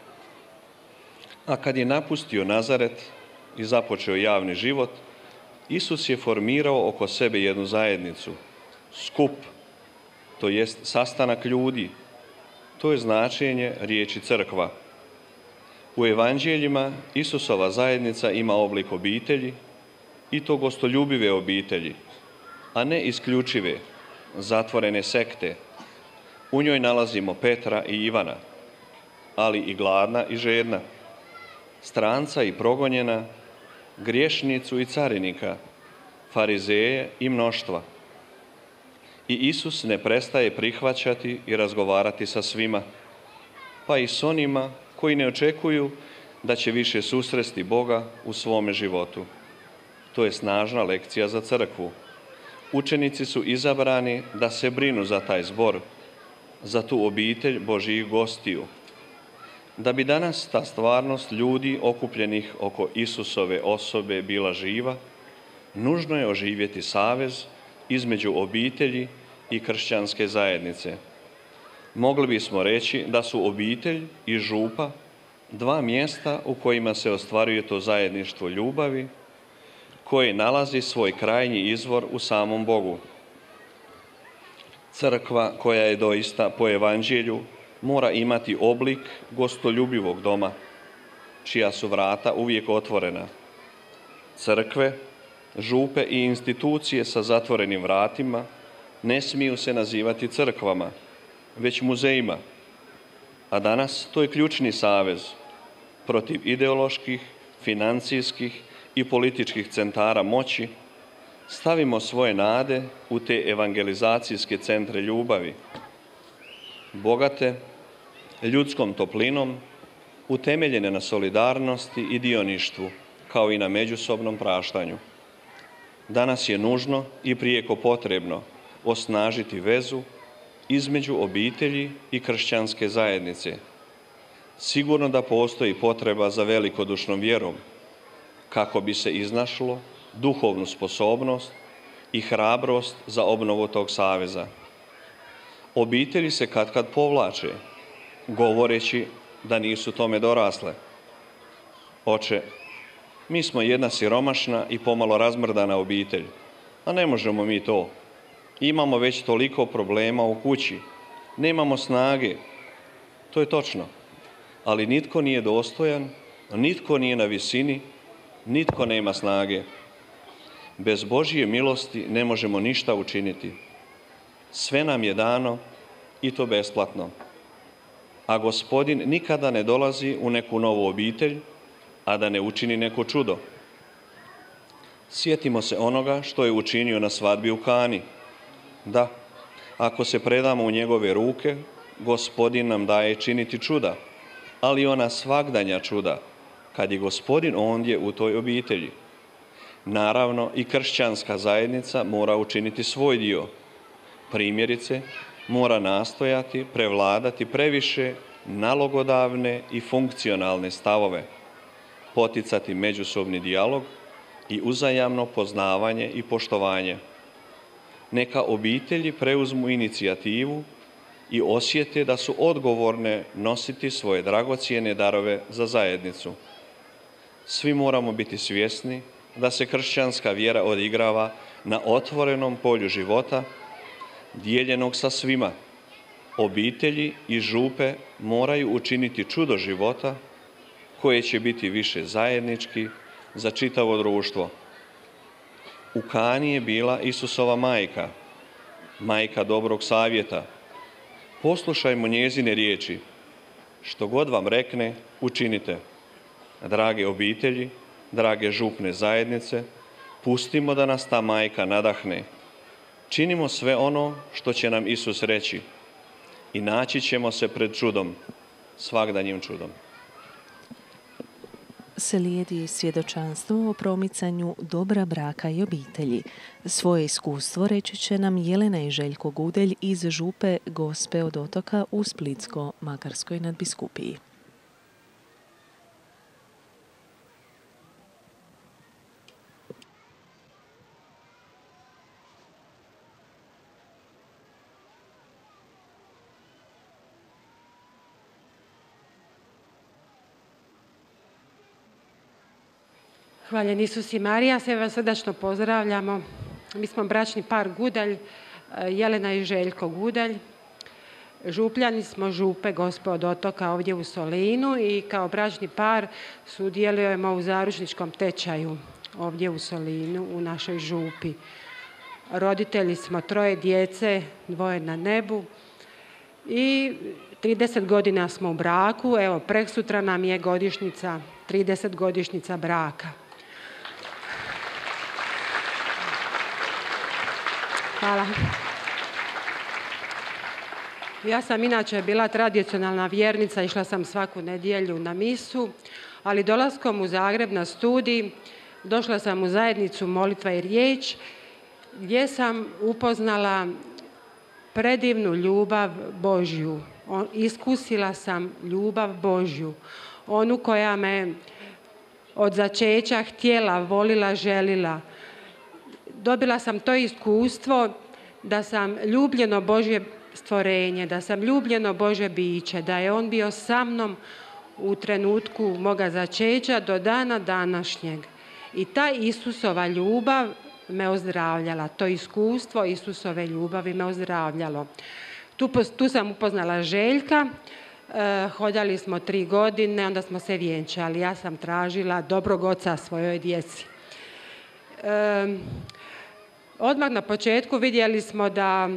A kad je napustio Nazaret i započeo javni život, Isus je formirao oko sebe jednu zajednicu, skup, to jest sastanak ljudi. To je značenje riječi crkva. U evanđeljima Isusova zajednica ima oblik obitelji, i to gostoljubive obitelji, a ne isključive, zatvorene sekte. U njoj nalazimo Petra i Ivana, ali i gladna i žedna, stranca i progonjena, griješnicu i carinika, farizeje i mnoštva. I Isus ne prestaje prihvaćati i razgovarati sa svima, pa i s onima koji ne očekuju da će više susresti Boga u svome životu. To je snažna lekcija za crkvu. Učenici su izabrani da se brinu za taj zbor, za tu obitelj Božjih gostiju. Da bi danas ta stvarnost ljudi okupljenih oko Isusove osobe bila živa, nužno je oživjeti savez između obitelji i kršćanske zajednice. Mogli bismo reći da su obitelj i župa dva mjesta u kojima se ostvaruje to zajedništvo ljubavi, koje nalazi svoj krajnji izvor u samom Bogu. Crkva koja je doista po evanđelju mora imati oblik gostoljubivog doma, čija su vrata uvijek otvorena. Crkve, župe i institucije sa zatvorenim vratima ne smiju se nazivati crkvama, već muzejima. A danas to je ključni savez protiv ideoloških, financijskih i političkih centara moći. Stavimo svoje nade u te evangelizacijske centre ljubavi, bogate ljudskom toplinom, utemeljene na solidarnosti i dioništvu, kao i na međusobnom praštanju. Danas je nužno i prijeko potrebno osnažiti vezu između obitelji i kršćanske zajednice. Sigurno da postoji potreba za velikodušnom vjerom, kako bi se iznašlo duhovnu sposobnost i hrabrost za obnovu tog saveza. Obitelji se katkad povlače, govoreći da nisu tome dorasle. Oče, mi smo jedna siromašna i pomalo razmrdana obitelj, a ne možemo mi to. Imamo već toliko problema u kući, nemamo snage. To je točno, ali nitko nije dostojan, nitko nije na visini, nitko nema snage. Bez Božje milosti ne možemo ništa učiniti. Sve nam je dano i to besplatno. A Gospodin nikada ne dolazi u neku novu obitelj, a da ne učini neko čudo. Sjetimo se onoga što je učinio na svadbi u Kani. Da, ako se predamo u njegove ruke, Gospodin nam daje činiti čuda, ali ona svagdanja čuda, kad je Gospodin ondje u toj obitelji. Naravno, i kršćanska zajednica mora učiniti svoj dio. Primjerice, mora nastojati prevladati previše nalogodavne i funkcionalne stavove, poticati međusobni dijalog i uzajamno poznavanje i poštovanje. Neka obitelji preuzmu inicijativu i osjete da su odgovorne nositi svoje dragocjene darove za zajednicu. Svi moramo biti svjesni da se kršćanska vjera odigrava na otvorenom polju života, dijeljenog sa svima. Obitelji i župe moraju učiniti čudo života koje će biti više zajednički za čitavo društvo. U Kani je bila Isusova majka, majka dobrog savjeta. Poslušajmo njezine riječi. Što god vam rekne, učinite. Drage obitelji, drage župne zajednice, pustimo da nas ta majka nadahne. Činimo sve ono što će nam Isus reći i naći ćemo se pred čudom, svagdanjim čudom. Slijedi svjedočanstvo o promicanju dobra braka i obitelji. Svoje iskustvo reći će nam Jelena i Željko Gudelj iz župe Gospe od Otoka u Splitsko-Makarskoj nadbiskupiji. Hvaljen Isus i Marija, sve vas srdačno pozdravljamo. Mi smo bračni par Gudelj, Jelena i Željko Gudelj. Župljani smo župe Gospe od Otoka ovdje u Solinu i kao bračni par sudjelujemo u zaručničkom tečaju ovdje u Solinu, u našoj župi. Roditelji smo 3 djece, 2 na nebu i 30 godina smo u braku. Evo, preksutra nam je 30 godišnjica braka. Hvala. Ja sam inače bila tradicionalna vjernica, išla sam svaku nedjelju na misu, ali dolaskom u Zagreb na studij došla sam u zajednicu Molitva i riječ, gdje sam upoznala predivnu ljubav Božju. Iskusila sam ljubav Božju, onu koja me od začeća htjela, volila, želila. Dobila sam to iskustvo da sam ljubljeno Božje stvorenje, da sam ljubljeno Božje biće, da je On bio sa mnom u trenutku moga začeća do dana današnjeg. I ta Isusova ljubav me ozdravljala, to iskustvo Isusove ljubavi me ozdravljalo. Tu sam upoznala Željka, hodali smo 3 godine, onda smo se vjenčali. Ja sam tražila dobrog oca svojoj djeci. Odmah na početku vidjeli smo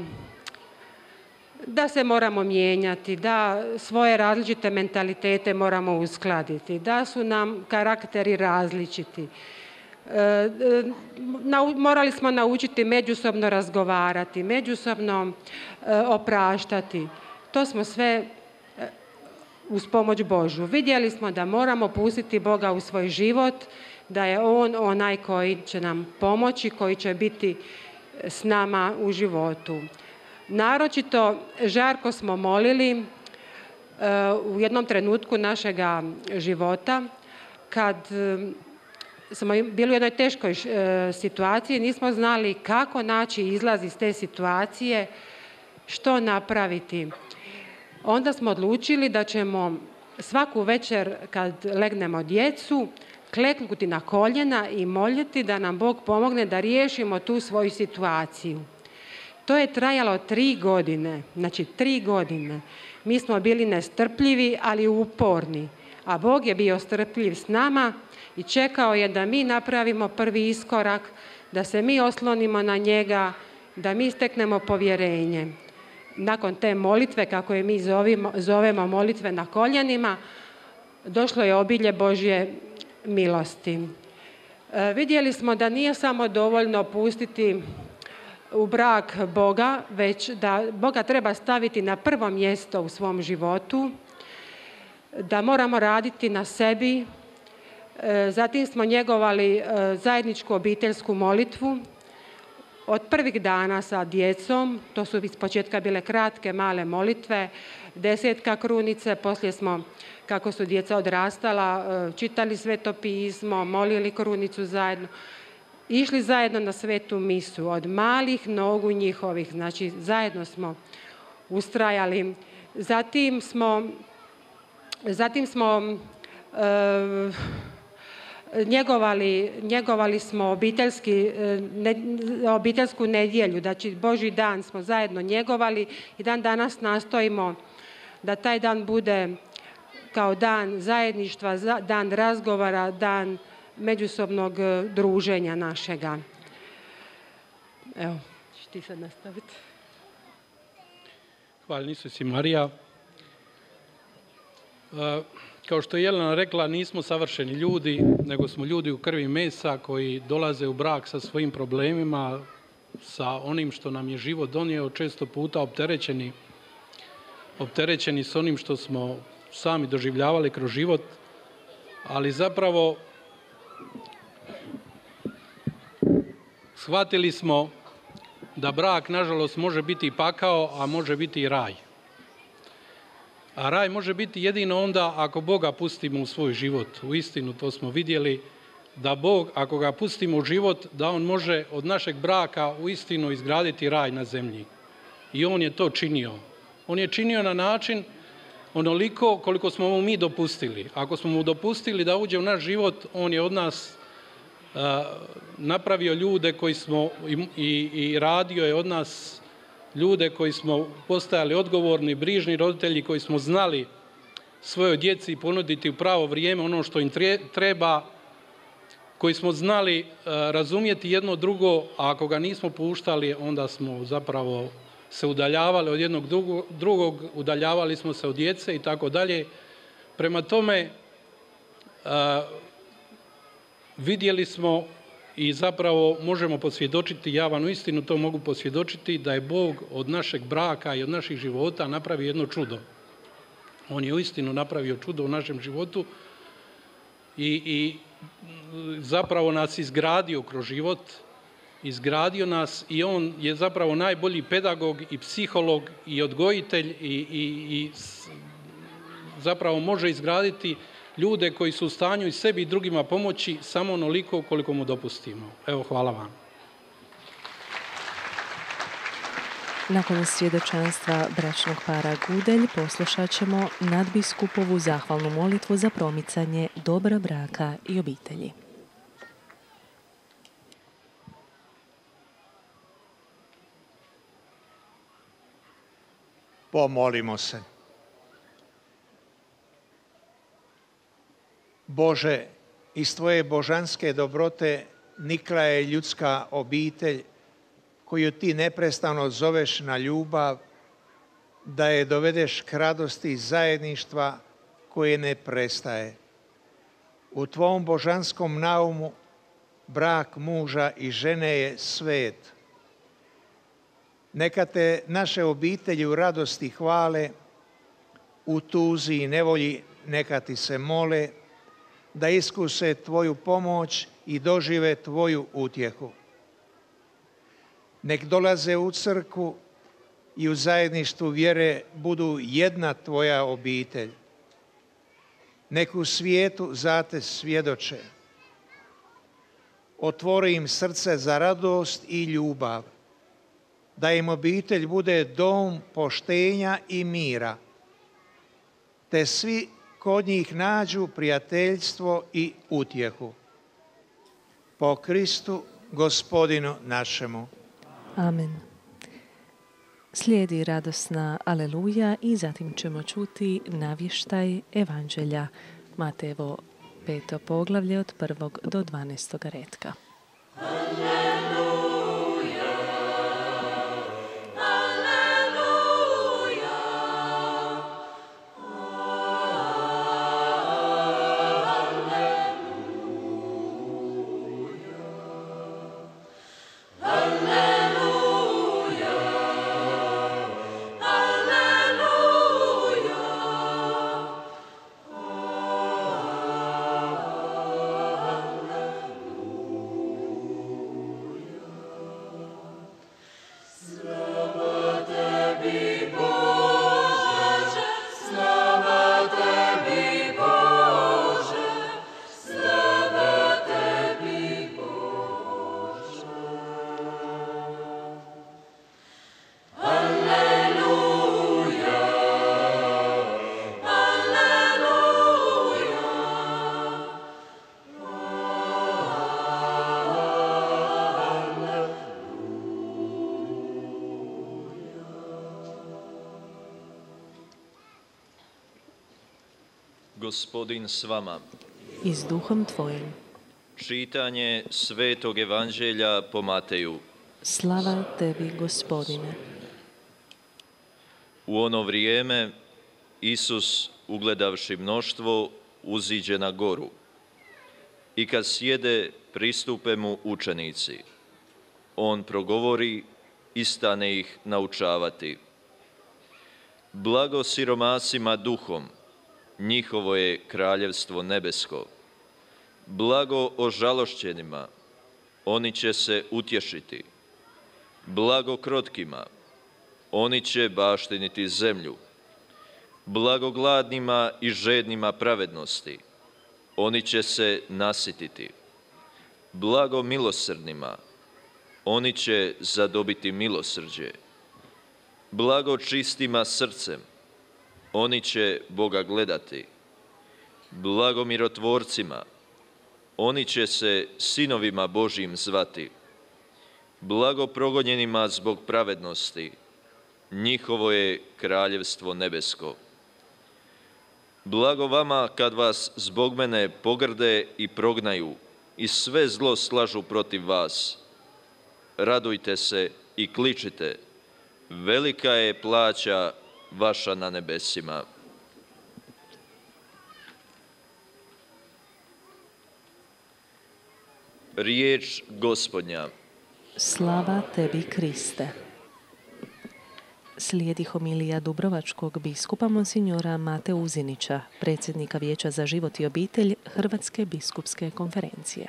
da se moramo mijenjati, da svoje različite mentalitete moramo uskladiti, da su nam karakteri različiti. Morali smo naučiti međusobno razgovarati, međusobno opraštati. To smo sve uz pomoć Božju. Vidjeli smo da moramo pustiti Boga u svoj život, da je On onaj koji će nam pomoći, koji će biti s nama u životu. Naročito žarko smo molili u jednom trenutku našega života, kad smo bili u jednoj teškoj situaciji, nismo znali kako naći izlaz iz te situacije, što napraviti. Onda smo odlučili da ćemo svaku večer kad legnemo djecu, kleknuti na koljena i moliti da nam Bog pomogne da riješimo tu svoju situaciju. To je trajalo 3 godine, znači 3 godine. Mi smo bili nestrpljivi, ali uporni, a Bog je bio strpljiv s nama i čekao je da mi napravimo prvi iskorak, da se mi oslonimo na njega, da mi steknemo povjerenje. Nakon te molitve, kako je mi zovemo molitve na koljenima, došlo je obilje Božje milosti. Vidjeli smo da nije samo dovoljno pustiti u brak Boga, već da Boga treba staviti na prvo mjesto u svom životu, da moramo raditi na sebi. Zatim smo njegovali zajedničku obiteljsku molitvu od prvih dana sa djecom. To su iz početka bile kratke, male molitve, 10 krunice, poslije smo, kako su djeca odrastala, čitali Sveto pismo, molili krunicu zajedno, išli zajedno na svetu misu, od malih nogu njihovih, znači zajedno smo ustrajali. Zatim smo njegovali smo obiteljsku nedjelju, znači Božji dan smo zajedno njegovali i dan danas nastojimo da taj dan bude kao dan zajedništva, dan razgovora, dan međusobnog druženja našega. Evo, ćeš ti sad nastaviti. Hvala Isusi Marija. Kao što je Jelena rekla, nismo savršeni ljudi, nego smo ljudi u krvi i mesa koji dolaze u brak sa svojim problemima, sa onim što nam je život donio, često puta opterećeni s onim što smo sami doživljavali kroz život, ali zapravo shvatili smo da brak, nažalost, može biti i pakao, a može biti i raj. A raj može biti jedino onda ako Boga pustimo u svoj život. U istinu to smo vidjeli, da Bog, ako ga pustimo u život, da on može od našeg braka u istinu izgraditi raj na zemlji. I on je to činio. On je činio na način onoliko koliko smo mu mi dopustili. Ako smo mu dopustili da uđe u naš život, on je od nas napravio ljude koji smo i radio je od nas ljude koji smo postajali odgovorni, brižni roditelji, koji smo znali svojoj djeci ponuditi u pravo vrijeme ono što im treba, koji smo znali razumjeti jedno drugo, a ako ga nismo puštali, onda smo zapravo se udaljavali od jednog drugog, udaljavali smo se od djece i tako dalje. Prema tome, vidjeli smo i zapravo možemo posvjedočiti, ja vam uistinu to mogu posvjedočiti, da je Bog od našeg braka i od naših života napravio jedno čudo. On je uistinu napravio čudo u našem životu i zapravo nas izgradio kroz život, izgradio nas i on je zapravo najbolji pedagog i psiholog i odgojitelj i zapravo može izgraditi ljude koji su u stanju i sebi i drugima pomoći samo onoliko koliko mu dopustimo. Evo, hvala vam. Nakon svjedočanstva bračnog para Gudelj poslušat ćemo nadbiskupovu zahvalnu molitvu za promicanje dobra braka i obitelji. Pomolimo se. Bože, iz Tvoje božanske dobrote nikla je ljudska obitelj koju Ti neprestano zoveš na ljubav, da je dovedeš k radosti zajedništva koje ne prestaje. U Tvom božanskom naumu brak muža i žene je svet. Neka Te naše obitelji u radosti hvale, u tuzi i nevolji neka Ti se mole, da iskuse Tvoju pomoć i dožive Tvoju utjehu. Nek dolaze u crkvu i u zajedništvu vjere budu jedna Tvoja obitelj. Nek u svijetu za Te svjedoče. Otvori im srce za radost i ljubav, da im obitelj bude dom poštenja i mira, te svi kod njih nađu prijateljstvo i utjehu. Po Kristu, Gospodinu našemu. Amen. Slijedi radosna Aleluja i zatim ćemo čuti navještaj Evanđelja Matejevo 5. poglavlje od 1. do 12. retka. Gospodin s vama. I s duhom tvojim. Čitanje Svetog Evanđelja po Mateju. Slava tebi, Gospodine. U ono vrijeme Isus, ugledavši mnoštvo, uziđe na goru. I kad sjede, pristupe mu učenici. On progovori i stane ih naučavati. Blago siromasima duhom, njihovo je kraljevstvo nebesko. Blago ožalošćenima, oni će se utješiti. Blago krotkima, oni će baštiniti zemlju. Blago gladnima i žednima pravednosti, oni će se nasititi. Blago milosrdnima, oni će zadobiti milosrđe. Blago čistima srcem, oni će Boga gledati. Blago mirotvorcima, oni će se sinovima Božjim zvati. Blago progonjenima zbog pravednosti, njihovo je kraljevstvo nebesko. Blago vama kad vas zbog mene pogrde i prognaju i sve zlo slažu protiv vas. Radujte se i kličite, velika je plaća vaša na nebesima. Riječ Gospodnja. Slava tebi, Kriste. Slijedi homilija dubrovačkog biskupa monsinjora Mate Uzinića, predsjednika Vijeća za život i obitelj Hrvatske biskupske konferencije.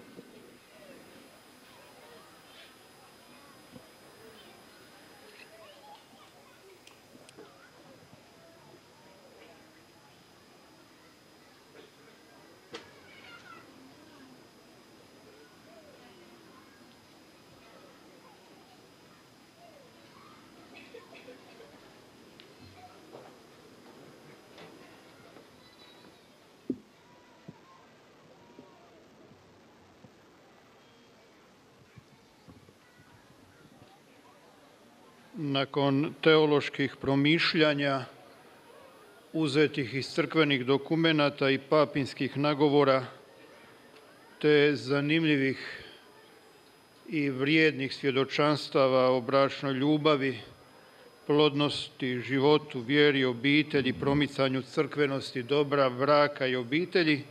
Nakon teoloških promišljanja, uzetih iz crkvenih dokumenata i papinskih nagovora, te zanimljivih i vrijednih svjedočanstava o bračnoj ljubavi, plodnosti, životu, vjeri, obitelji, promicanju crkvenosti, dobra, braka i obitelji,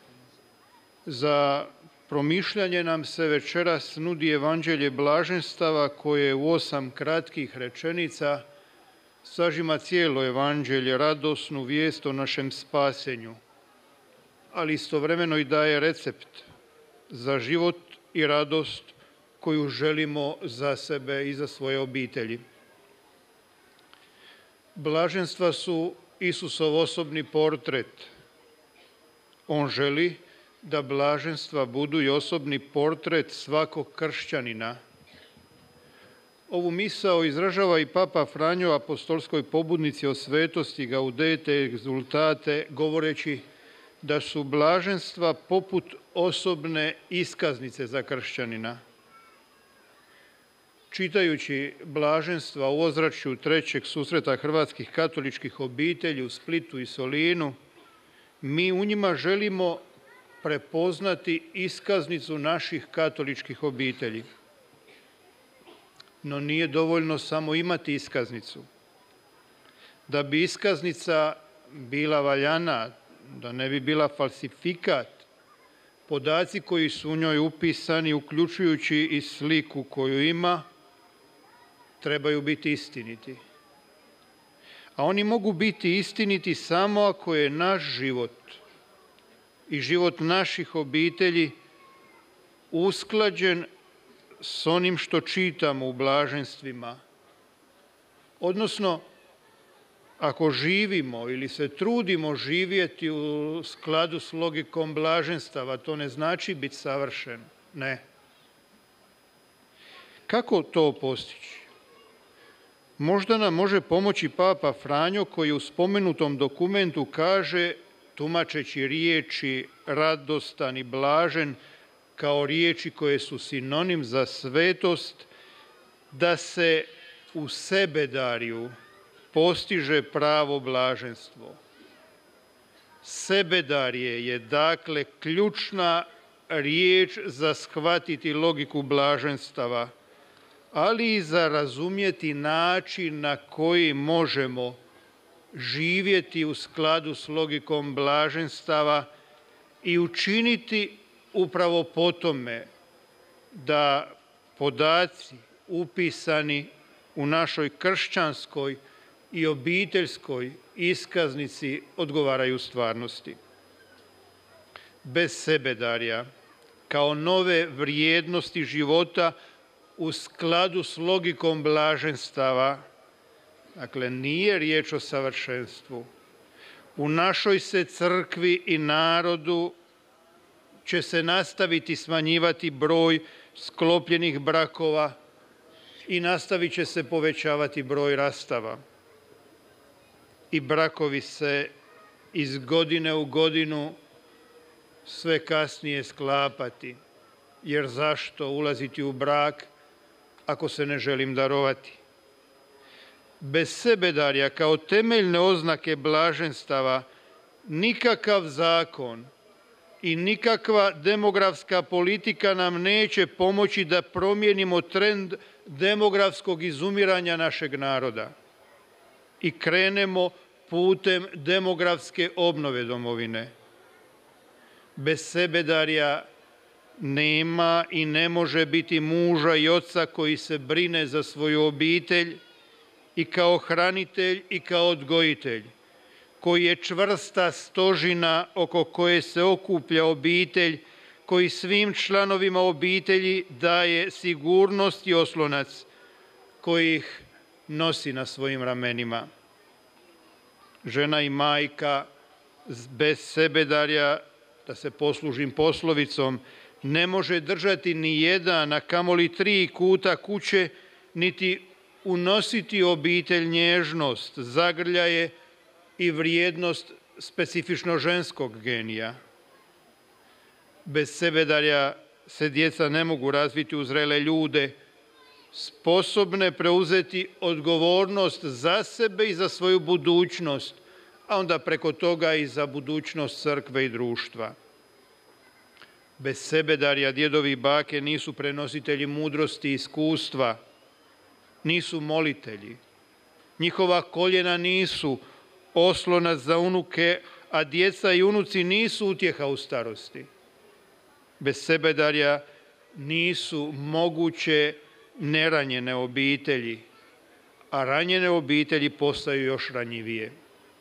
za promišljanje nam se večeras nudi Evanđelje blaženstava koje u 8 kratkih rečenica sažima cijelo Evanđelje, radosnu vijest o našem spasenju, ali istovremeno i daje recept za život i radost koju želimo za sebe i za svoje obitelji. Blaženstva su Isusov osobni portret. On želi da blaženstva budu i osobni portret svakog kršćanina. Ovu misao izražava i Papa Franjo apostolskoj pobudnici o svetosti Gaudete exultate, govoreći da su blaženstva poput osobne iskaznice za kršćanina. Čitajući blaženstva u ozračju trećeg susreta hrvatskih katoličkih obitelji u Splitu i Solinu, mi u njima želimo prepoznati iskaznicu naših katoličkih obitelji. No nije dovoljno samo imati iskaznicu. Da bi iskaznica bila valjana, da ne bi bila falsifikat, podaci koji su u njoj upisani, uključujući i sliku koju ima, trebaju biti istiniti. A oni mogu biti istiniti samo ako je naš život i život naših obitelji usklađen s onim što čitamo u blaženstvima. Odnosno, ako živimo ili se trudimo živjeti u skladu s logikom blaženstava, to ne znači biti savršen. Ne. Kako to postići? Možda nam može pomoći Papa Franjo koji u spomenutom dokumentu kaže, tumačeći riječi radostan i blažen kao riječi koje su sinonim za svetost, da se u sebedarju postiže pravo blaženstvo. Sebedarje je dakle ključna riječ za shvatiti logiku blaženstava, ali i za razumjeti način na koji možemo živjeti u skladu s logikom blaženstava i učiniti upravo po tome da podaci upisani u našoj kršćanskoj i obiteljskoj iskaznici odgovaraju stvarnosti. Bez sebedarja, kao nove vrijednosti života u skladu s logikom blaženstava, dakle nije riječ o savršenstvu, u našoj se crkvi i narodu će se nastaviti smanjivati broj sklopljenih brakova i nastavit će se povećavati broj rastava. I brakovi se iz godine u godinu sve kasnije sklapati. Jer zašto ulaziti u brak ako se ne želim darovati? Bez sebedarja kao temeljne oznake blaženstava nikakav zakon i nikakva demografska politika nam neće pomoći da promijenimo trend demografskog izumiranja našeg naroda i krenemo putem demografske obnove domovine. Bez sebedarja nema i ne može biti muža i oca koji se brine za svoju obitelj i kao hranitelj i kao odgojitelj, koji je čvrsta stožina oko koje se okuplja obitelj, koji svim članovima obitelji daje sigurnost i oslonac, koji ih nosi na svojim ramenima. Žena i majka bez sebedarja, da se poslužim poslovicom, ne može držati ni jedan, a kamoli 3 kuta kuće, niti unositi obitelj nježnost, zagrljaje i vrijednost specifično ženskog genija. Bez sebedarja se djeca ne mogu razviti u zrele ljude, sposobne preuzeti odgovornost za sebe i za svoju budućnost, a onda preko toga i za budućnost crkve i društva. Bez sebedarja djedovi i bake nisu prenositelji mudrosti i iskustva, nisu molitelji. Njihova koljena nisu oslonac za unuke, a djeca i unuci nisu utjeha u starosti. Bez sebedarja nisu moguće neranjene obitelji, a ranjene obitelji postaju još ranjivije.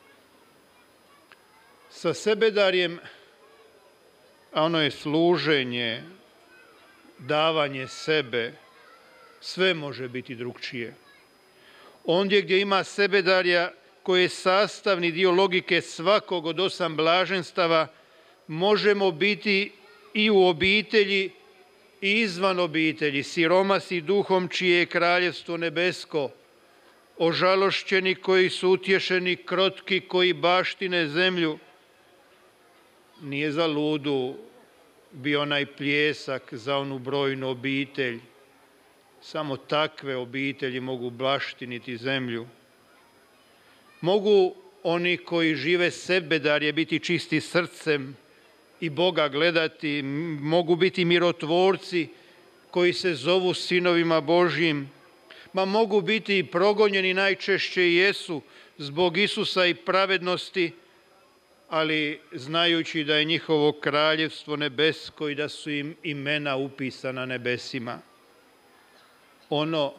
Sa sebedarjem, a ono je služenje, davanje sebe, sve može biti drugčije. Ondje gdje ima sebedarja koje je sastavni dio logike svakog od 8 blaženstava, možemo biti i u obitelji i izvan obitelji, siromasi duhom čije je kraljevstvo nebesko, ožalošćeni koji su utješeni, krotki koji baštine zemlju. Nije za ludu bio onaj pljesak za onu brojnu obitelj. Samo takve obitelji mogu baštiniti zemlju. Mogu oni koji žive sebedarje biti čisti srcem i Boga gledati, mogu biti mirotvorci koji se zovu sinovima Božjim, ma mogu biti i progonjeni, najčešće i jesu, zbog Isusa i pravednosti, ali znajući da je njihovo kraljevstvo nebesko i da su im imena upisana nebesima. Ono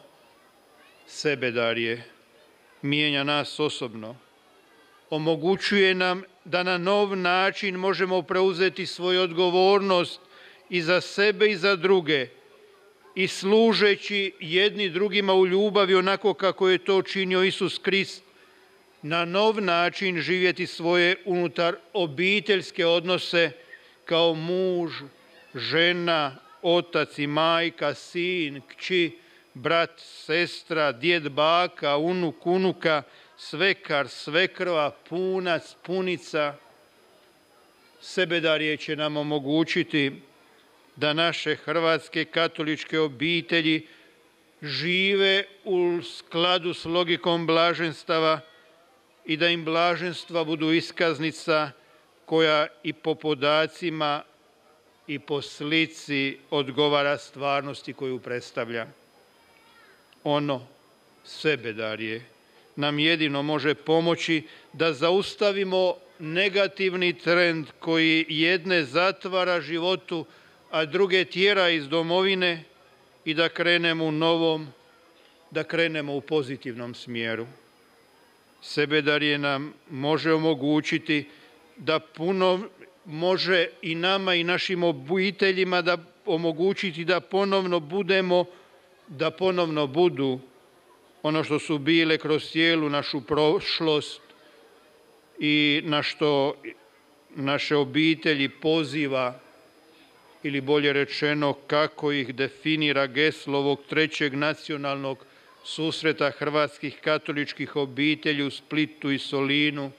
sebedarje mijenja nas osobno, omogućuje nam da na nov način možemo preuzeti svoju odgovornost i za sebe i za druge i služeći jedni drugima u ljubavi onako kako je to činio Isus Krist, na nov način živjeti svoje unutar obiteljske odnose kao muž, žena, otac i majka, sin, kći, brat, sestra, djed, baka, unuk, unuka, svekar, svekrva, punac, punica. Sebedarje će nam omogućiti da naše hrvatske katoličke obitelji žive u skladu s logikom blaženstava i da im blaženstva budu iskaznica koja i po podacima i po slici odgovara stvarnosti koju predstavlja. Ono sebedarje nam jedino može pomoći da zaustavimo negativni trend koji jedne zatvara životu, a druge tjera iz domovine i da krenemo u novom, da krenemo u pozitivnom smjeru. Sebedarje nam može omogućiti da puno može i nama i našim obiteljima da omogućiti da ponovno budemo, da ponovno budu ono što su bile kroz cijelu našu prošlost i na što naše obitelji poziva, ili bolje rečeno kako ih definira geslo ovog 3. nacionalnog susreta hrvatskih katoličkih obitelji u Splitu i Solinu,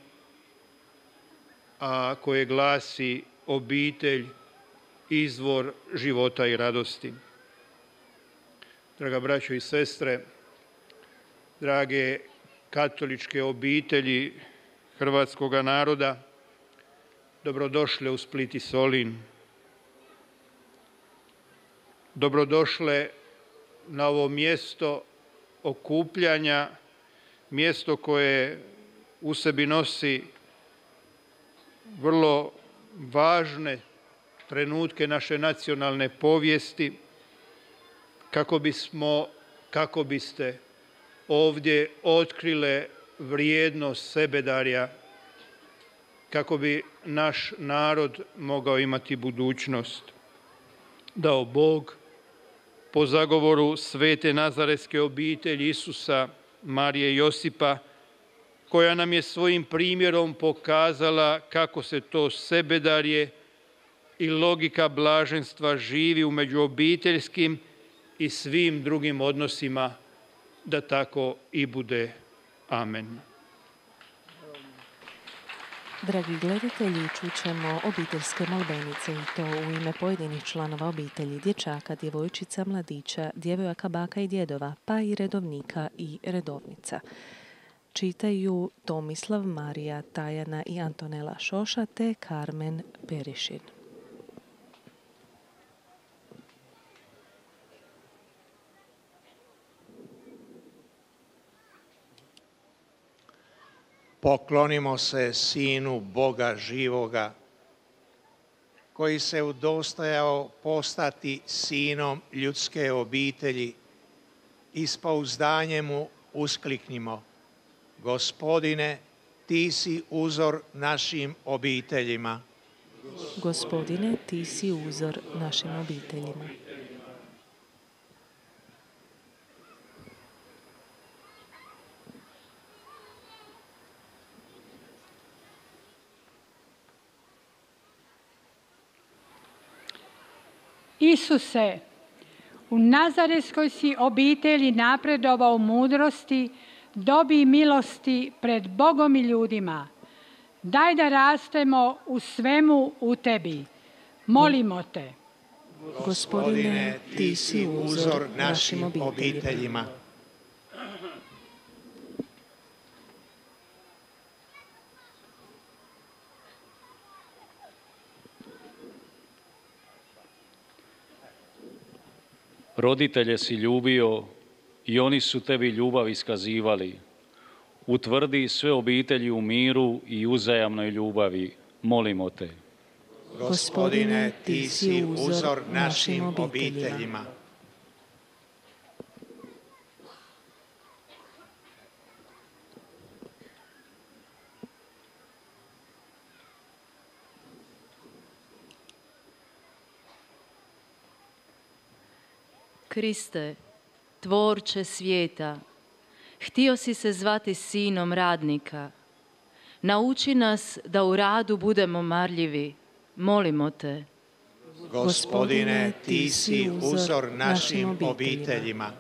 a koje glasi obitelj, izvor života i radosti. Draga braćo i sestre, drage katoličke obitelji hrvatskoga naroda, dobrodošle u Split i Solin. Dobrodošle na ovo mjesto okupljanja, mjesto koje u sebi nosi vrlo važne trenutke naše nacionalne povijesti, kako biste ovdje otkrile vrijednost sebedarja, kako bi naš narod mogao imati budućnost. Dao Bog, po zagovoru svete nazaretske obitelji Isusa, Marije i Josipa, koja nam je svojim primjerom pokazala kako se to sebedarje i logika blaženstva živi u međuobiteljskim i svim drugim odnosima, da tako i bude. Amen. Dragi gledatelji, čućemo obiteljske molbenice i to u ime pojedinih članova obitelji, dječaka, djevojčica, mladića, djevojaka, baka i djedova, pa i redovnika i redovnica. Čitaju Tomislav, Marija, Tajana i Antonela Šoša te Karmen Perišin. Poklonimo se Sinu Boga živoga, koji se udostojao postati sinom ljudske obitelji i s pouzdanjem mu uskliknimo: Gospodine, ti si uzor našim obiteljima. Gospodine, ti si uzor našim obiteljima. Isuse, u Nazareskoj si obitelji napredovao u mudrosti, dobi i milosti pred Bogom i ljudima. Daj da rastemo u svemu u tebi. Molimo te. Gospodine, ti si uzor našim obiteljima. Roditelje si ljubio i oni su tebi ljubav iskazivali. Utvrdi sve obitelji u miru i uzajamnoj ljubavi. Molimo te. Gospodine, ti si uzor našim obiteljima. Kriste, tvorče svijeta, htio si se zvati sinom radnika. Nauči nas da u radu budemo marljivi. Molimo te. Gospodine, ti si uzor našim obiteljima.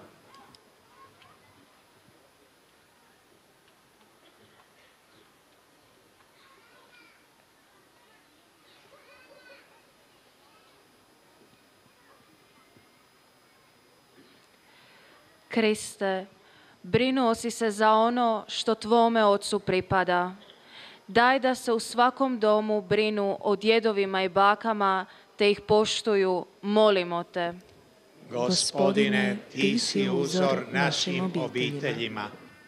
Kriste, brinuo si se za ono što tvome ocu pripada. Daj da se u svakom domu brinu o djedovima i bakama, te ih poštuju, molimo te. Gospodine, ti si uzor našim obiteljima.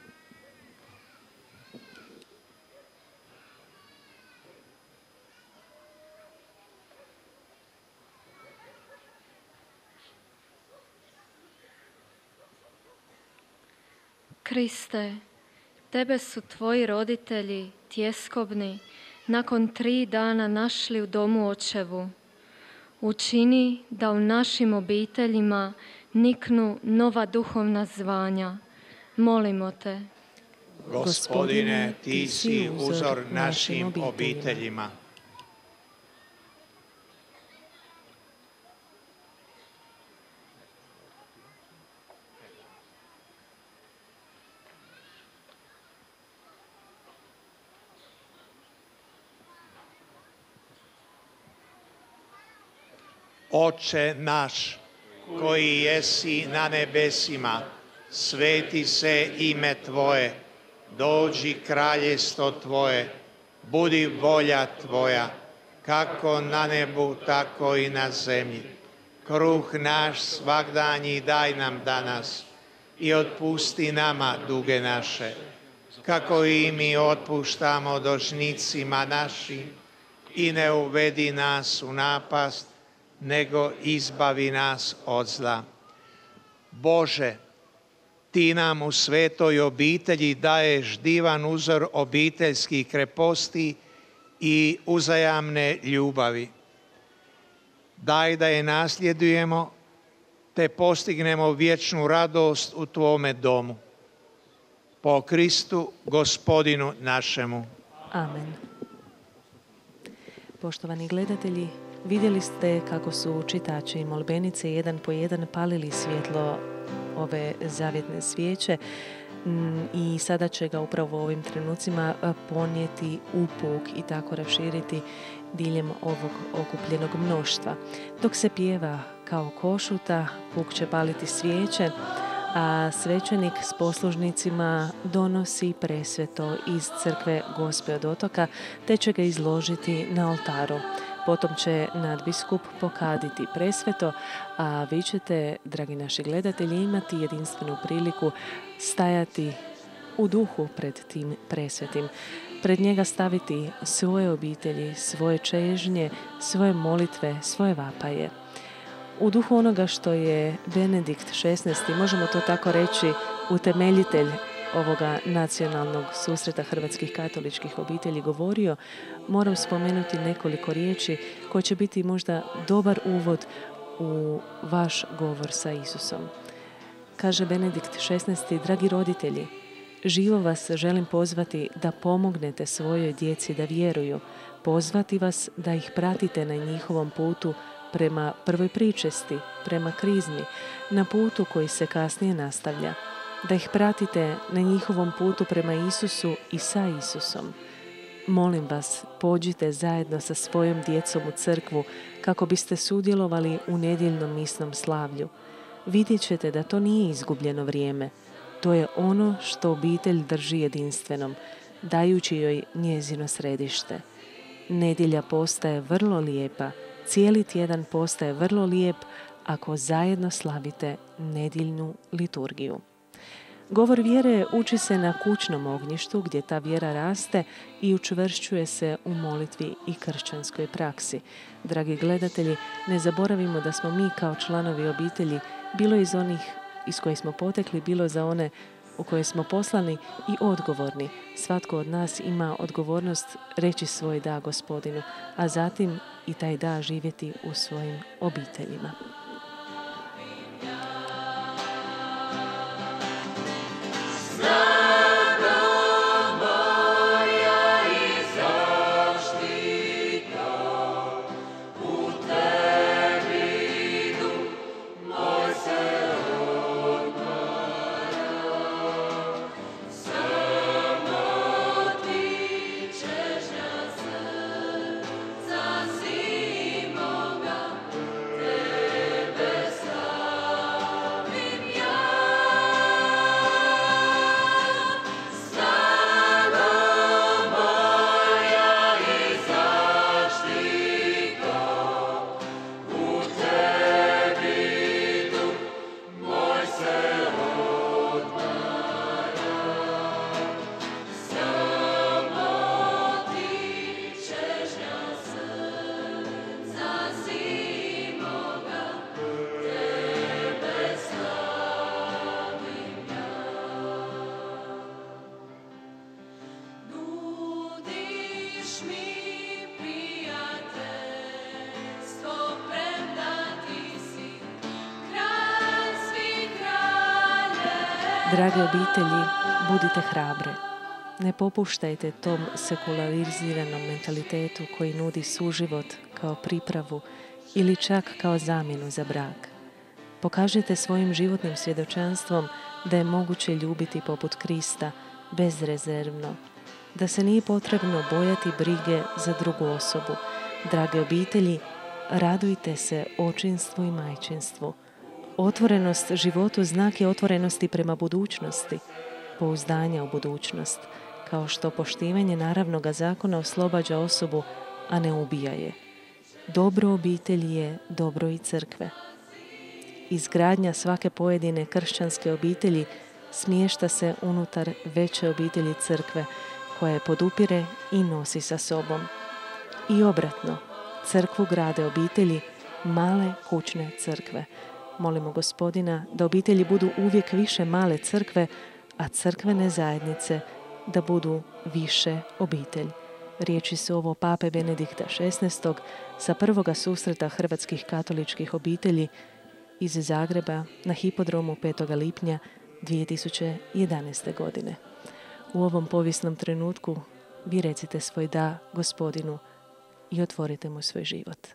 Kriste, tebe su tvoji roditelji, tjeskobni, nakon 3 dana našli u domu očevu. Učini da u našim obiteljima niknu nova duhovna zvanja. Molimo te. Gospodine, ti si uzor našim obiteljima. Oče naš, koji jesi na nebesima, sveti se ime Tvoje, dođi kraljestvo Tvoje, budi volja Tvoja, kako na nebu, tako i na zemlji. Kruh naš svagdanji daj nam danas i otpusti nama duge naše, kako i mi otpuštamo dužnicima našim, i ne uvedi nas u napast, nego izbavi nas od zla. Bože, ti nam u svetoj obitelji daješ divan uzor obiteljskih kreposti i uzajamne ljubavi. Daj da je nasljedujemo, te postignemo vječnu radost u Tvome domu. Po Kristu, Gospodinu našemu. Amen. Poštovani gledatelji, vidjeli ste kako su čitači i molbenice jedan po jedan palili svjetlo ove zavjetne svijeće i sada će ga upravo u ovim trenucima ponijeti u puk i tako raširiti diljem ovog okupljenog mnoštva. Dok se pjeva kao košuta, puk će paliti svijeće, a svećenik s poslužnicima donosi presveto iz crkve Gospe od Otoka, te će ga izložiti na oltaru. Potom će nadbiskup pokaditi presveto, a vi ćete, dragi naši gledatelji, imati jedinstvenu priliku stajati u duhu pred tim presvetim. Pred njega staviti svoje obitelji, svoje čežnje, svoje molitve, svoje vapaje. U duhu onoga što je Benedikt XVI, možemo to tako reći, utemeljitelj ovoga nacionalnog susreta hrvatskih katoličkih obitelji govorio, moram spomenuti nekoliko riječi koje će biti možda dobar uvod u vaš govor sa Isusom. Kaže Benedikt XVI, dragi roditelji, živo vas želim pozvati da pomognete svojoj djeci da vjeruju, pozvati vas da ih pratite na njihovom putu prema prvoj pričesti, prema krizmi, na putu koji se kasnije nastavlja. Da ih pratite na njihovom putu prema Isusu i sa Isusom. Molim vas, pođite zajedno sa svojom djecom u crkvu kako biste sudjelovali u nedjeljnom misnom slavlju. Vidjet ćete da to nije izgubljeno vrijeme. To je ono što obitelj drži jedinstvenom, dajući joj njezino središte. Nedjelja postaje vrlo lijepa, cijeli tjedan postaje vrlo lijep ako zajedno slavite nedjeljnu liturgiju. Govor vjere uči se na kućnom ognjištu gdje ta vjera raste i učvršćuje se u molitvi i kršćanskoj praksi. Dragi gledatelji, ne zaboravimo da smo mi kao članovi obitelji, bilo iz onih iz kojih smo potekli, bilo za one u koje smo poslani, i odgovorni. Svatko od nas ima odgovornost reći svoj da Gospodinu, a zatim i taj da živjeti u svojim obiteljima. Drage obitelji, budite hrabre. Ne popuštajte tom sekulariziranom mentalitetu koji nudi suživot kao pripravu ili čak kao zamjenu za brak. Pokažite svojim životnim svjedočanstvom da je moguće ljubiti poput Krista, bezrezervno, da se nije potrebno bojati brige za drugu osobu. Drage obitelji, radujte se očinstvu i majčinstvu. Otvorenost životu znak je otvorenosti prema budućnosti, pouzdanja u budućnost, kao što poštivanje naravnoga zakona oslobađa osobu, a ne ubija je. Dobro obitelji je dobro i crkve. Izgradnja svake pojedine kršćanske obitelji smješta se unutar veće obitelji crkve, koja je podupire i nosi sa sobom. I obratno, crkvu grade obitelji, male kućne crkve. Molimo Gospodina da obitelji budu uvijek više male crkve, a crkvene zajednice da budu više obitelj. Riječi su ovo Pape Benedikta XVI. Sa prvoga susreta hrvatskih katoličkih obitelji iz Zagreba na hipodromu 5. lipnja 2011. godine. U ovom povijesnom trenutku vi recite svoj da Gospodinu i otvorite mu svoj život.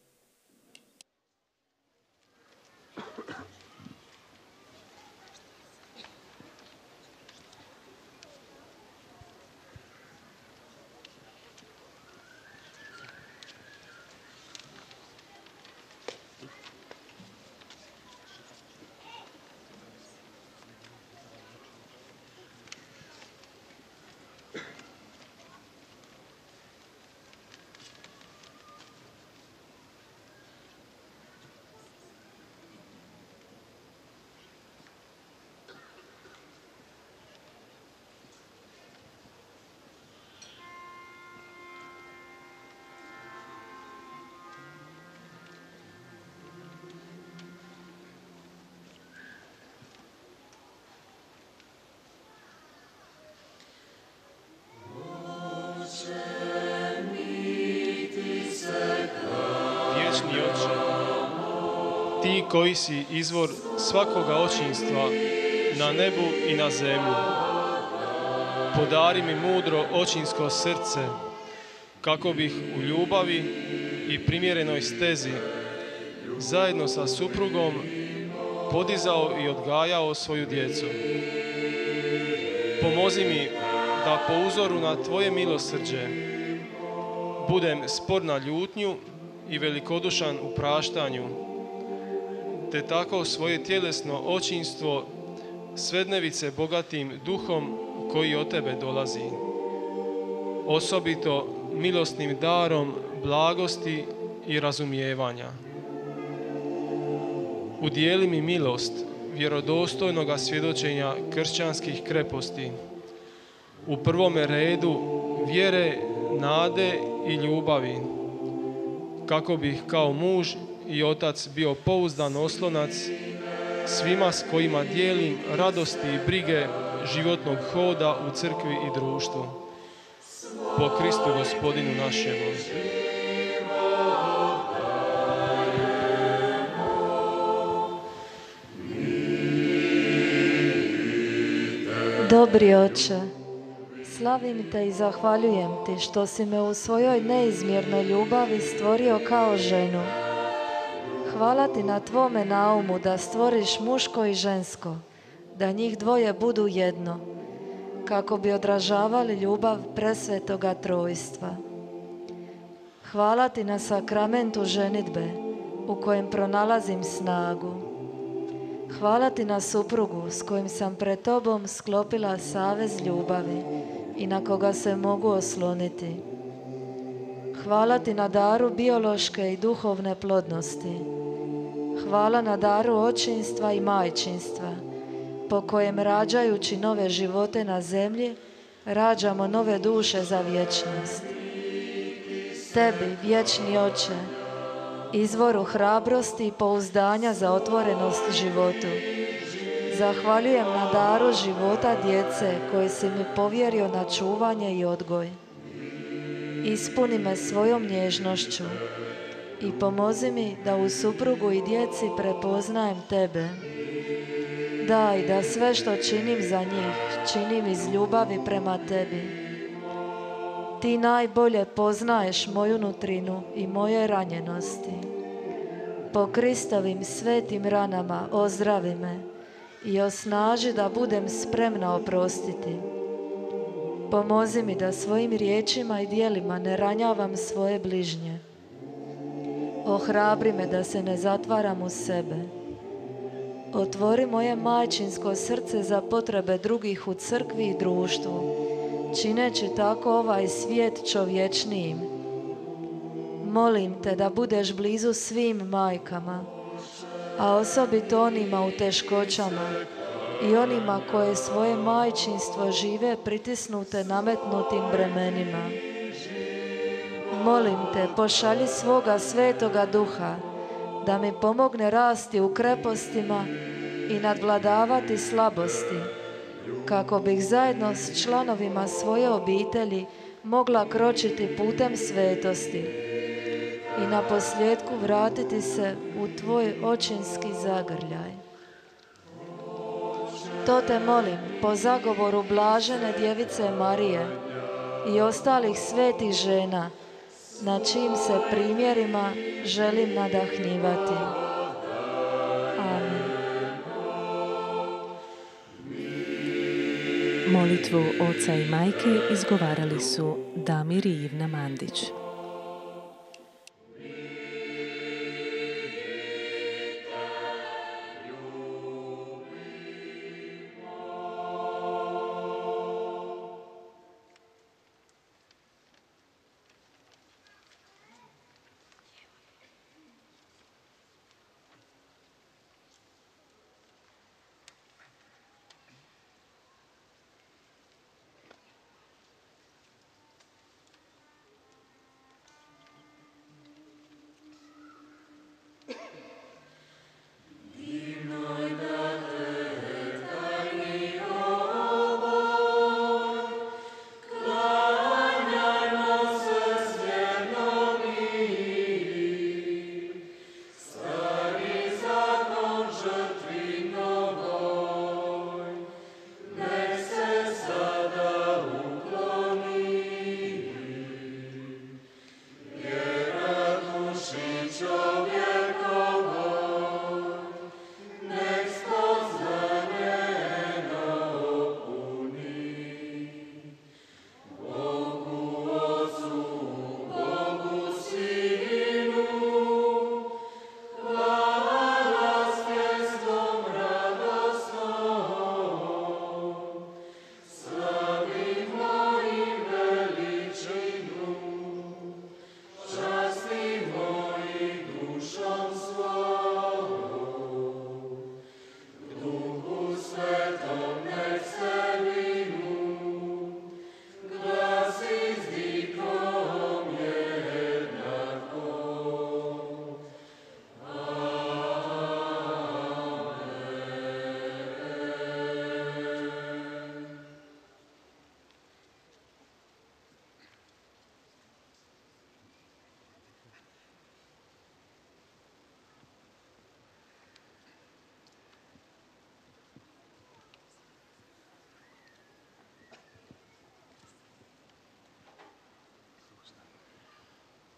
Vječni Oče, Ti koji si izvor svakoga očinstva na nebu i na zemlji, podari mi mudro očinsko srce, kako bih u ljubavi i primjerenoj stezi zajedno sa suprugom podizao i odgajao svoju djecu. Pomozi mi da po uzoru na Tvoje milosrđe budem spor na ljutnju i velikodušan u praštanju, te tako svoje tjelesno očinstvo svednevice bogatim duhom koji od Tebe dolazi. Osobito milosnim darom blagosti i razumijevanja. Udijeli mi milost vjerodostojnoga svjedočenja kršćanskih kreposti, u prvome redu vjere, nade i ljubavi, kako bih kao muž i otac bio pouzdan oslonac svima s kojima dijelim radosti i brige životnog hoda u crkvi i društvu. Po Kristu Gospodinu našemu. Dobri Oče, slavim Te i zahvaljujem Ti što si me u svojoj neizmjernoj ljubavi stvorio kao ženu. Hvala Ti na Tvome naumu da stvoriš muško i žensko, da njih dvoje budu jedno, kako bi odražavali ljubav presvetoga trojstva. Hvala Ti na sakramentu ženidbe, u kojem pronalazim snagu. Hvala Ti na suprugu s kojim sam pred Tobom sklopila savez ljubavi i na koga se mogu osloniti. Hvala Ti na daru biološke i duhovne plodnosti. Hvala na daru očinstva i majčinstva, po kojem rađajući nove živote na zemlji, rađamo nove duše za vječnost. Tebi, vječni Oče, izvoru hrabrosti i pouzdanja za otvorenost životu, zahvaljujem na daru života djece koje si mi povjerio na čuvanje i odgoj. Ispuni me svojom nježnošću i pomozi mi da u suprugu i djeci prepoznajem Tebe. Daj da sve što činim za njih, činim iz ljubavi prema Tebi. Ti najbolje poznaješ moju nutrinu i moje ranjenosti. Po Kristovim svetim ranama ozdravi me i osnaži da budem spremna oprostiti. Pomozi mi da svojim riječima i djelima ne ranjavam svoje bližnje. Ohrabri me da se ne zatvaram u sebe. Otvori moje majčinsko srce za potrebe drugih u crkvi i društvu, čineći tako ovaj svijet čovječnijim. Molim Te da budeš blizu svim majkama, a osobito onima u teškoćama i onima koje svoje majčinstvo žive pritisnute nametnutim bremenima. Molim Te, pošalji svoga svetoga duha da mi pomogne rasti u krepostima i nadvladavati slabosti, kako bih zajedno s članovima svoje obitelji mogla kročiti putem svetosti i na posljedku vratiti se u Tvoj očinski zagrljaj. To Te molim po zagovoru blažene djevice Marije i ostalih svetih žena, na čijim se primjerima želim nadahnjivati. Amen. Molitvu oca i majke izgovarali su Damir i Ivna Mandić.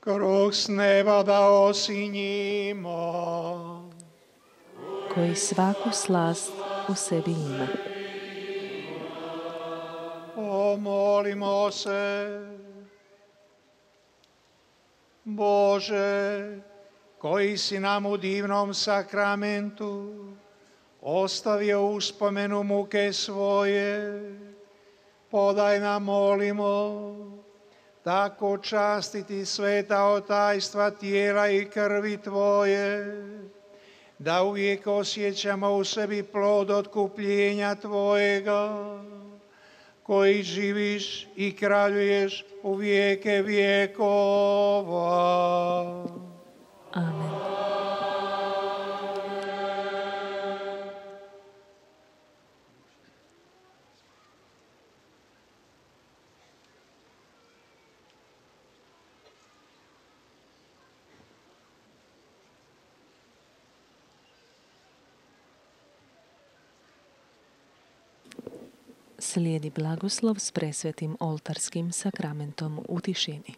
kruh s neba da osinjimo, koji svaku slast u sebi ima. Pomolimo se. Bože, koji si nam u divnom sakramentu ostavio uspomenu muke svoje, podaj nam, molimo, tako častiti sveta otajstva tijela i krvi Tvoje, da uvijek osjećamo u sebi plod otkupljenja Tvojega, koji živiš i kraljuješ u vijeke vjekova. Amen. Slijedi blagoslov s presvetim oltarskim sakramentom u tišini.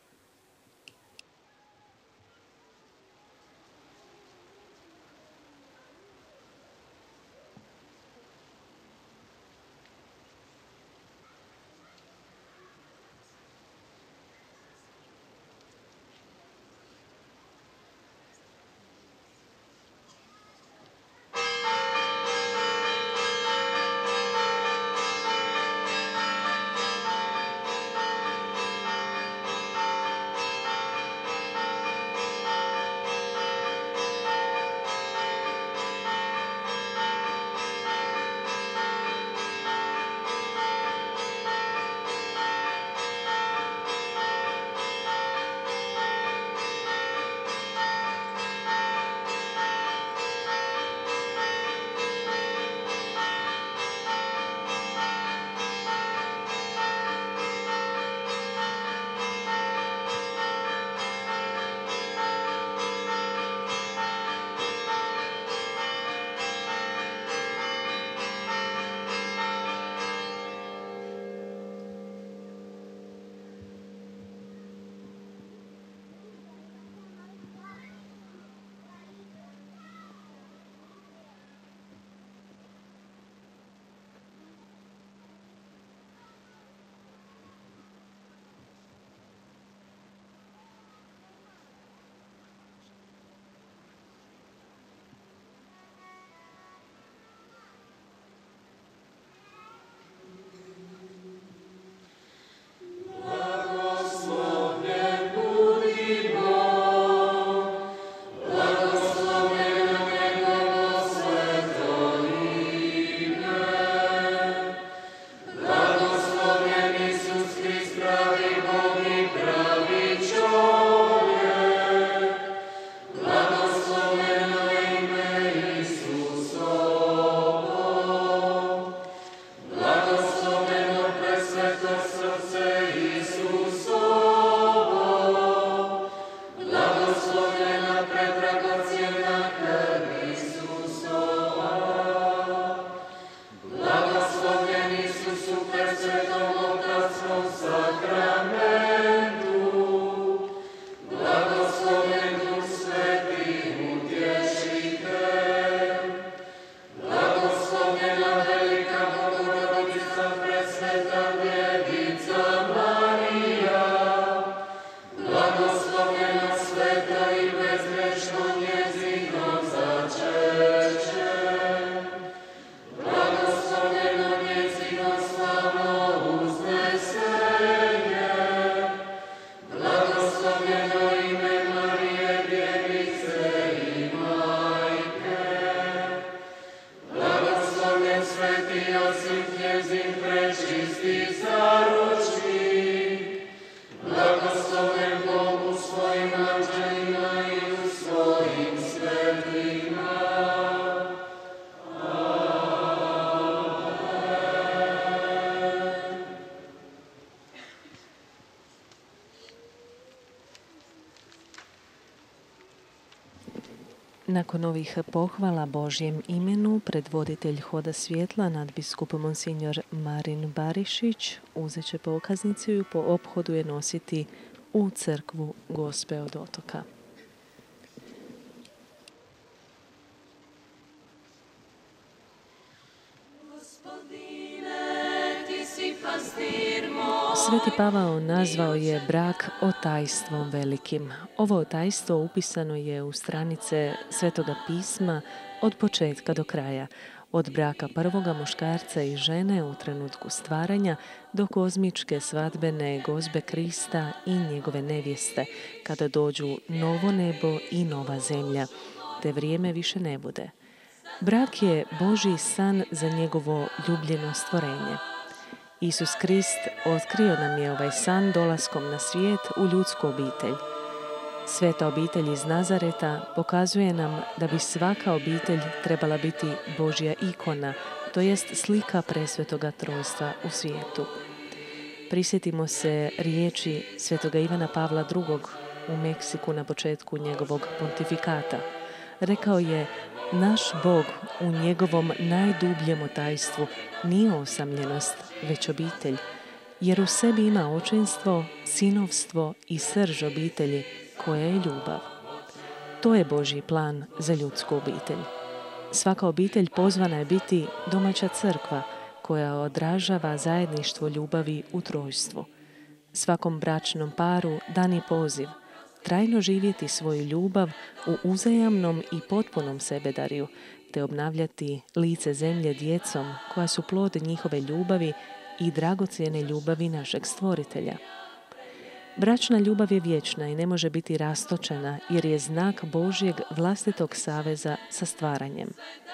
Nakon ovih pohvala Božjem imenu, predvoditelj Hoda svjetla, nadbiskup Monsignor Marin Barišić, uzet će pokaznicu i po ophodu je nositi u crkvu Gospe od Otoka. Sveti Pavao nazvao je brak otajstvom velikim. Ovo otajstvo upisano je u stranice Svetoga pisma od početka do kraja, od braka prvoga muškarca i žene u trenutku stvaranja do kozmičke svadbene gozbe Krista i njegove nevjeste, kada dođu novo nebo i nova zemlja, te vrijeme više ne bude. Brak je Božji san za njegovo ljubljeno stvorenje. Isus Krist otkrio nam je ovaj san dolaskom na svijet u ljudsku obitelj. Sveta obitelj iz Nazareta pokazuje nam da bi svaka obitelj trebala biti Božja ikona, to jest slika presvetoga trojstva u svijetu. Prisjetimo se riječi svetoga Ivana Pavla II. U Meksiku na početku njegovog pontifikata. Rekao je: naš Bog u njegovom najdubljem otajstvu nije osamljenost, već obitelj, jer u sebi ima očinstvo, sinovstvo i srž obitelji, koja je ljubav. To je Božji plan za ljudsku obitelj. Svaka obitelj pozvana je biti domaća crkva, koja odražava zajedništvo ljubavi u trojstvu. Svakom bračnom paru dan je poziv trajno živjeti svoju ljubav u uzajamnom i potpunom sebedarju, te obnavljati lice zemlje djecom koja su plod njihove ljubavi i dragocjene ljubavi našeg stvoritelja. Bračna ljubav je vječna i ne može biti rastočena jer je znak Božjeg vlastitog saveza sa stvaranjem.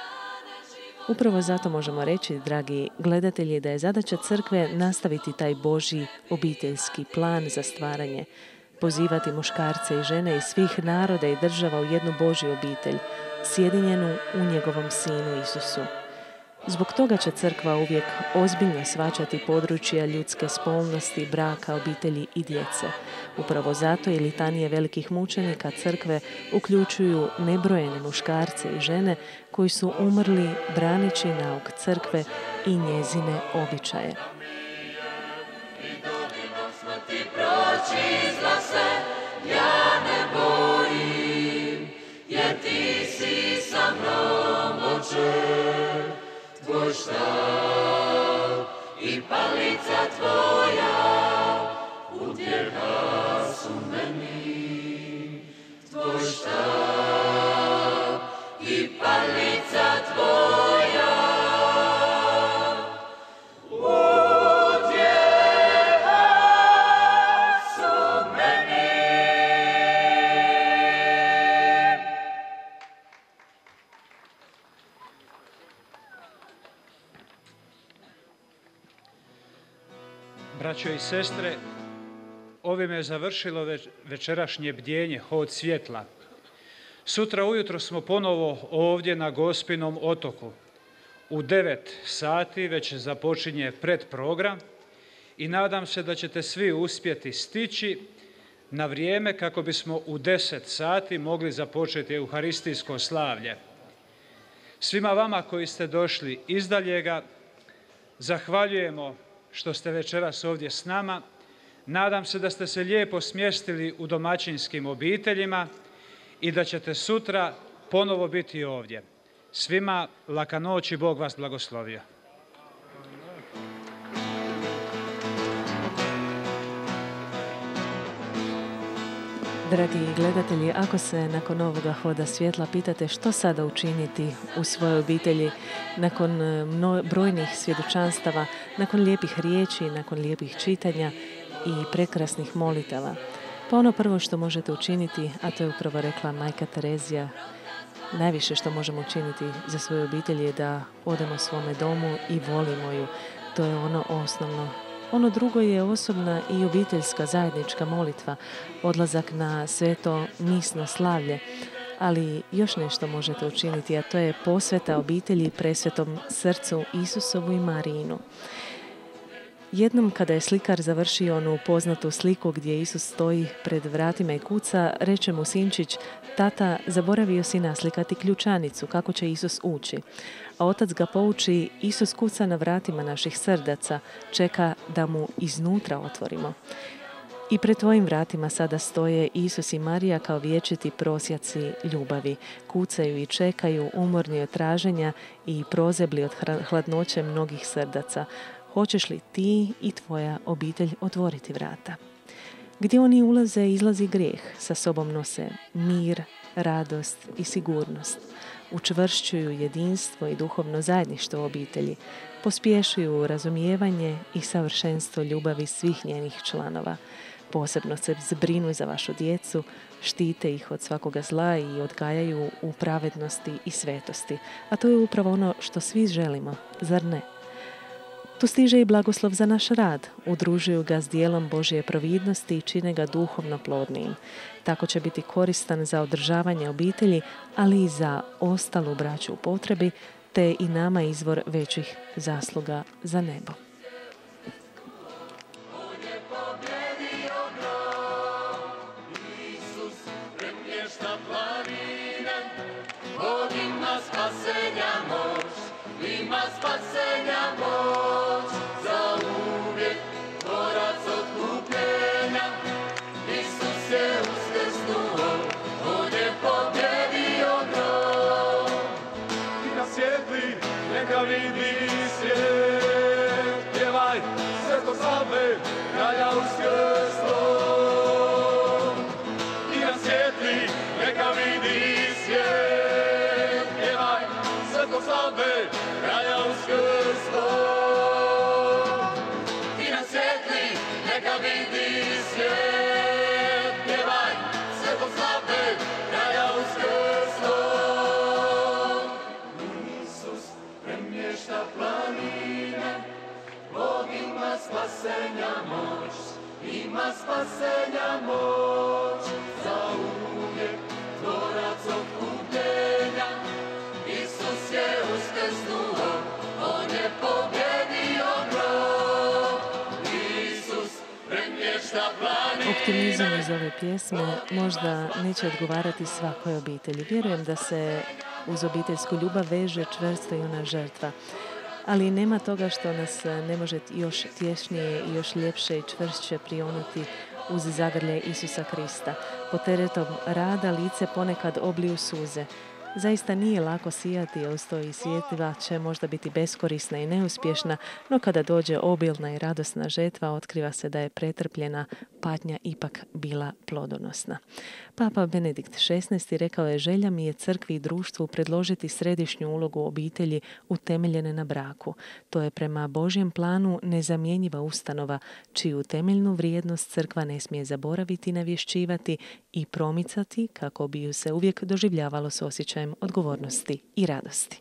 Upravo zato možemo reći, dragi gledatelji, da je zadaća crkve nastaviti taj Božji obiteljski plan za stvaranje, pozivati muškarce i žene iz svih naroda i država u jednu Božju obitelj, sjedinjenu u njegovom Sinu Isusu. Zbog toga će crkva uvijek ozbiljno shvaćati područja ljudske spolnosti, braka, obitelji i djece. Upravo zato i litanije velikih mučenika crkve uključuju nebrojene muškarce i žene koji su umrli braneći nauk crkve i njezine običaje. Ja ne bojim, jer ti si sa mnom, Oče. Tvoj štav i palica tvoja utjeha su meni. Tvoj štav i palica tvoja utjeha su meni. Braćo i sestre, ovime je završilo večerašnje bdjenje, hod svjetla. Sutra ujutro smo ponovo ovdje na Gospinom otoku. U 9 sati već započinje predprogram i nadam se da ćete svi uspjeti stići na vrijeme kako bismo u 10 sati mogli započeti euharistijsko slavlje. Svima vama koji ste došli izdaljega zahvaljujemo što ste večeras ovdje s nama. Nadam se da ste se lijepo smjestili u domaćinskim obiteljima i da ćete sutra ponovo biti ovdje. Svima laka noć i Bog vas blagoslovio. Dragi gledatelji, ako se nakon ovoga hoda svjetla pitate što sada učiniti u svojoj obitelji, nakon brojnih svjedočanstava, nakon lijepih riječi, nakon lijepih čitanja i prekrasnih molitava, pa ono prvo što možete učiniti, a to je upravo rekla Majka Terezija, najviše što možemo učiniti za svoju obitelj je da odemo svome domu i volimo ju. To je ono osnovno. Ono drugo je osobna i obiteljska zajednička molitva, odlazak na sveto misno slavlje, ali još nešto možete učiniti, a to je posveta obitelji presvetom srcu Isusovu i Marijinu. Jednom kada je slikar završio onu poznatu sliku gdje Isus stoji pred vratima i kuca, reče mu sinčić: tata, zaboravio si naslikati ključanicu, kako će Isus ući. A otac ga pouči: Isus kuca na vratima naših srdaca, čeka da mu iznutra otvorimo. I pred tvojim vratima sada stoje Isus i Marija kao vječiti prosjaci ljubavi. Kucaju i čekaju, umorni od traženja i prozebli od hladnoće mnogih srdaca. Hoćeš li ti i tvoja obitelj otvoriti vrata? Gdje oni ulaze, izlazi grijeh. Sa sobom nose mir, radost i sigurnost. Učvršćuju jedinstvo i duhovno zajedništvo u obitelji. Pospješuju razumijevanje i savršenstvo ljubavi svih njenih članova. Posebno se zbrinu za vašu djecu, štite ih od svakoga zla i odgajaju u pravednosti i svetosti. A to je upravo ono što svi želimo, zar ne? Tu stiže i blagoslov za naš rad. Udružuju ga s dijelom Božje providnosti i čine ga duhovno plodnijim. Tako će biti koristan za održavanje obitelji, ali i za ostalu braću u potrebi, te i nama izvor većih zasluga za nebo. Neka vidi svijet, pjevaj sve to slave, kralja uskrslo. I na svijetli, neka vidi svijet, pjevaj sve to slave, kralja uskrslo. I na svijetli, neka vidi svijet, pjevaj sve to slave, kralja uskrslo. Premješta planine, Bog ima spasenja moć, ima spasenja moć, za uvijek tvorac otkupljenja. Isus je uskrsnuo, on je pobjedio grob. Isus premješta planine. Optimizam iz ove pjesme možda neće odgovarati svakoj obitelji. Vjerujem da se uz obiteljsku ljubav veže čvrsto i ona žrtva. Ali nema toga što nas ne može još tješnije i još ljepše i čvršće prionuti uz zagrljaj Isusa Krista. Pod teretom rada lice ponekad obliju suze. Zaista nije lako sijati, a uz to i sjetva će možda biti beskorisna i neuspješna, no kada dođe obilna i radosna žetva, otkriva se da je pretrpljena patnja ipak bila plodonosna. Papa Benedikt XVI rekao je: želja mi je crkvi i društvu predložiti središnju ulogu obitelji utemeljene na braku. To je prema Božjem planu nezamjenjiva ustanova, čiju temeljnu vrijednost crkva ne smije zaboraviti, navješćivati i promicati kako bi ju se uvijek doživljavalo s osjećajem odgovornosti i radosti.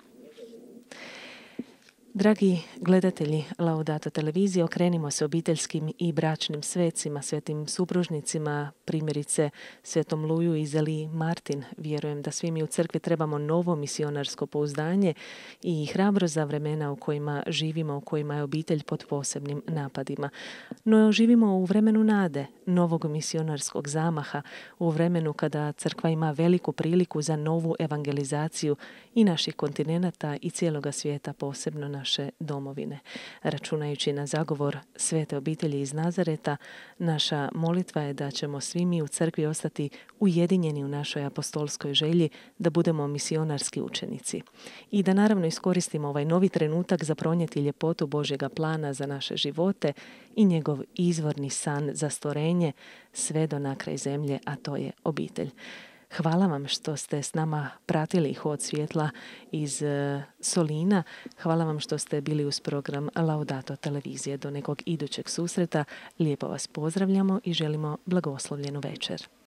Dragi gledatelji Laudato televizije, okrenimo se obiteljskim i bračnim svecima, svetim supružnicima, primjerice Svetom Luju i Zeli Martin. Vjerujem da svi mi u crkvi trebamo novo misionarsko pouzdanje i hrabro za vremena u kojima živimo, u kojima je obitelj pod posebnim napadima. No živimo u vremenu nade, novog misionarskog zamaha, u vremenu kada crkva ima veliku priliku za novu evangelizaciju i naših kontinenata i cijeloga svijeta, posebno naše domovine. Računajući na zagovor Svete obitelji iz Nazareta, naša molitva je da ćemo svi mi u crkvi ostati ujedinjeni u našoj apostolskoj želji da budemo misionarski učenici. I da naravno iskoristimo ovaj novi trenutak za pronijeti ljepotu Božjega plana za naše živote i njegov izvorni san za stvorenje sve do na kraj zemlje, a to je obitelj. Hvala vam što ste s nama pratili Hod svjetla iz Solina. Hvala vam što ste bili uz program Laudato televizije. Do nekog idućeg susreta lijepo vas pozdravljamo i želimo blagoslovljenu večer.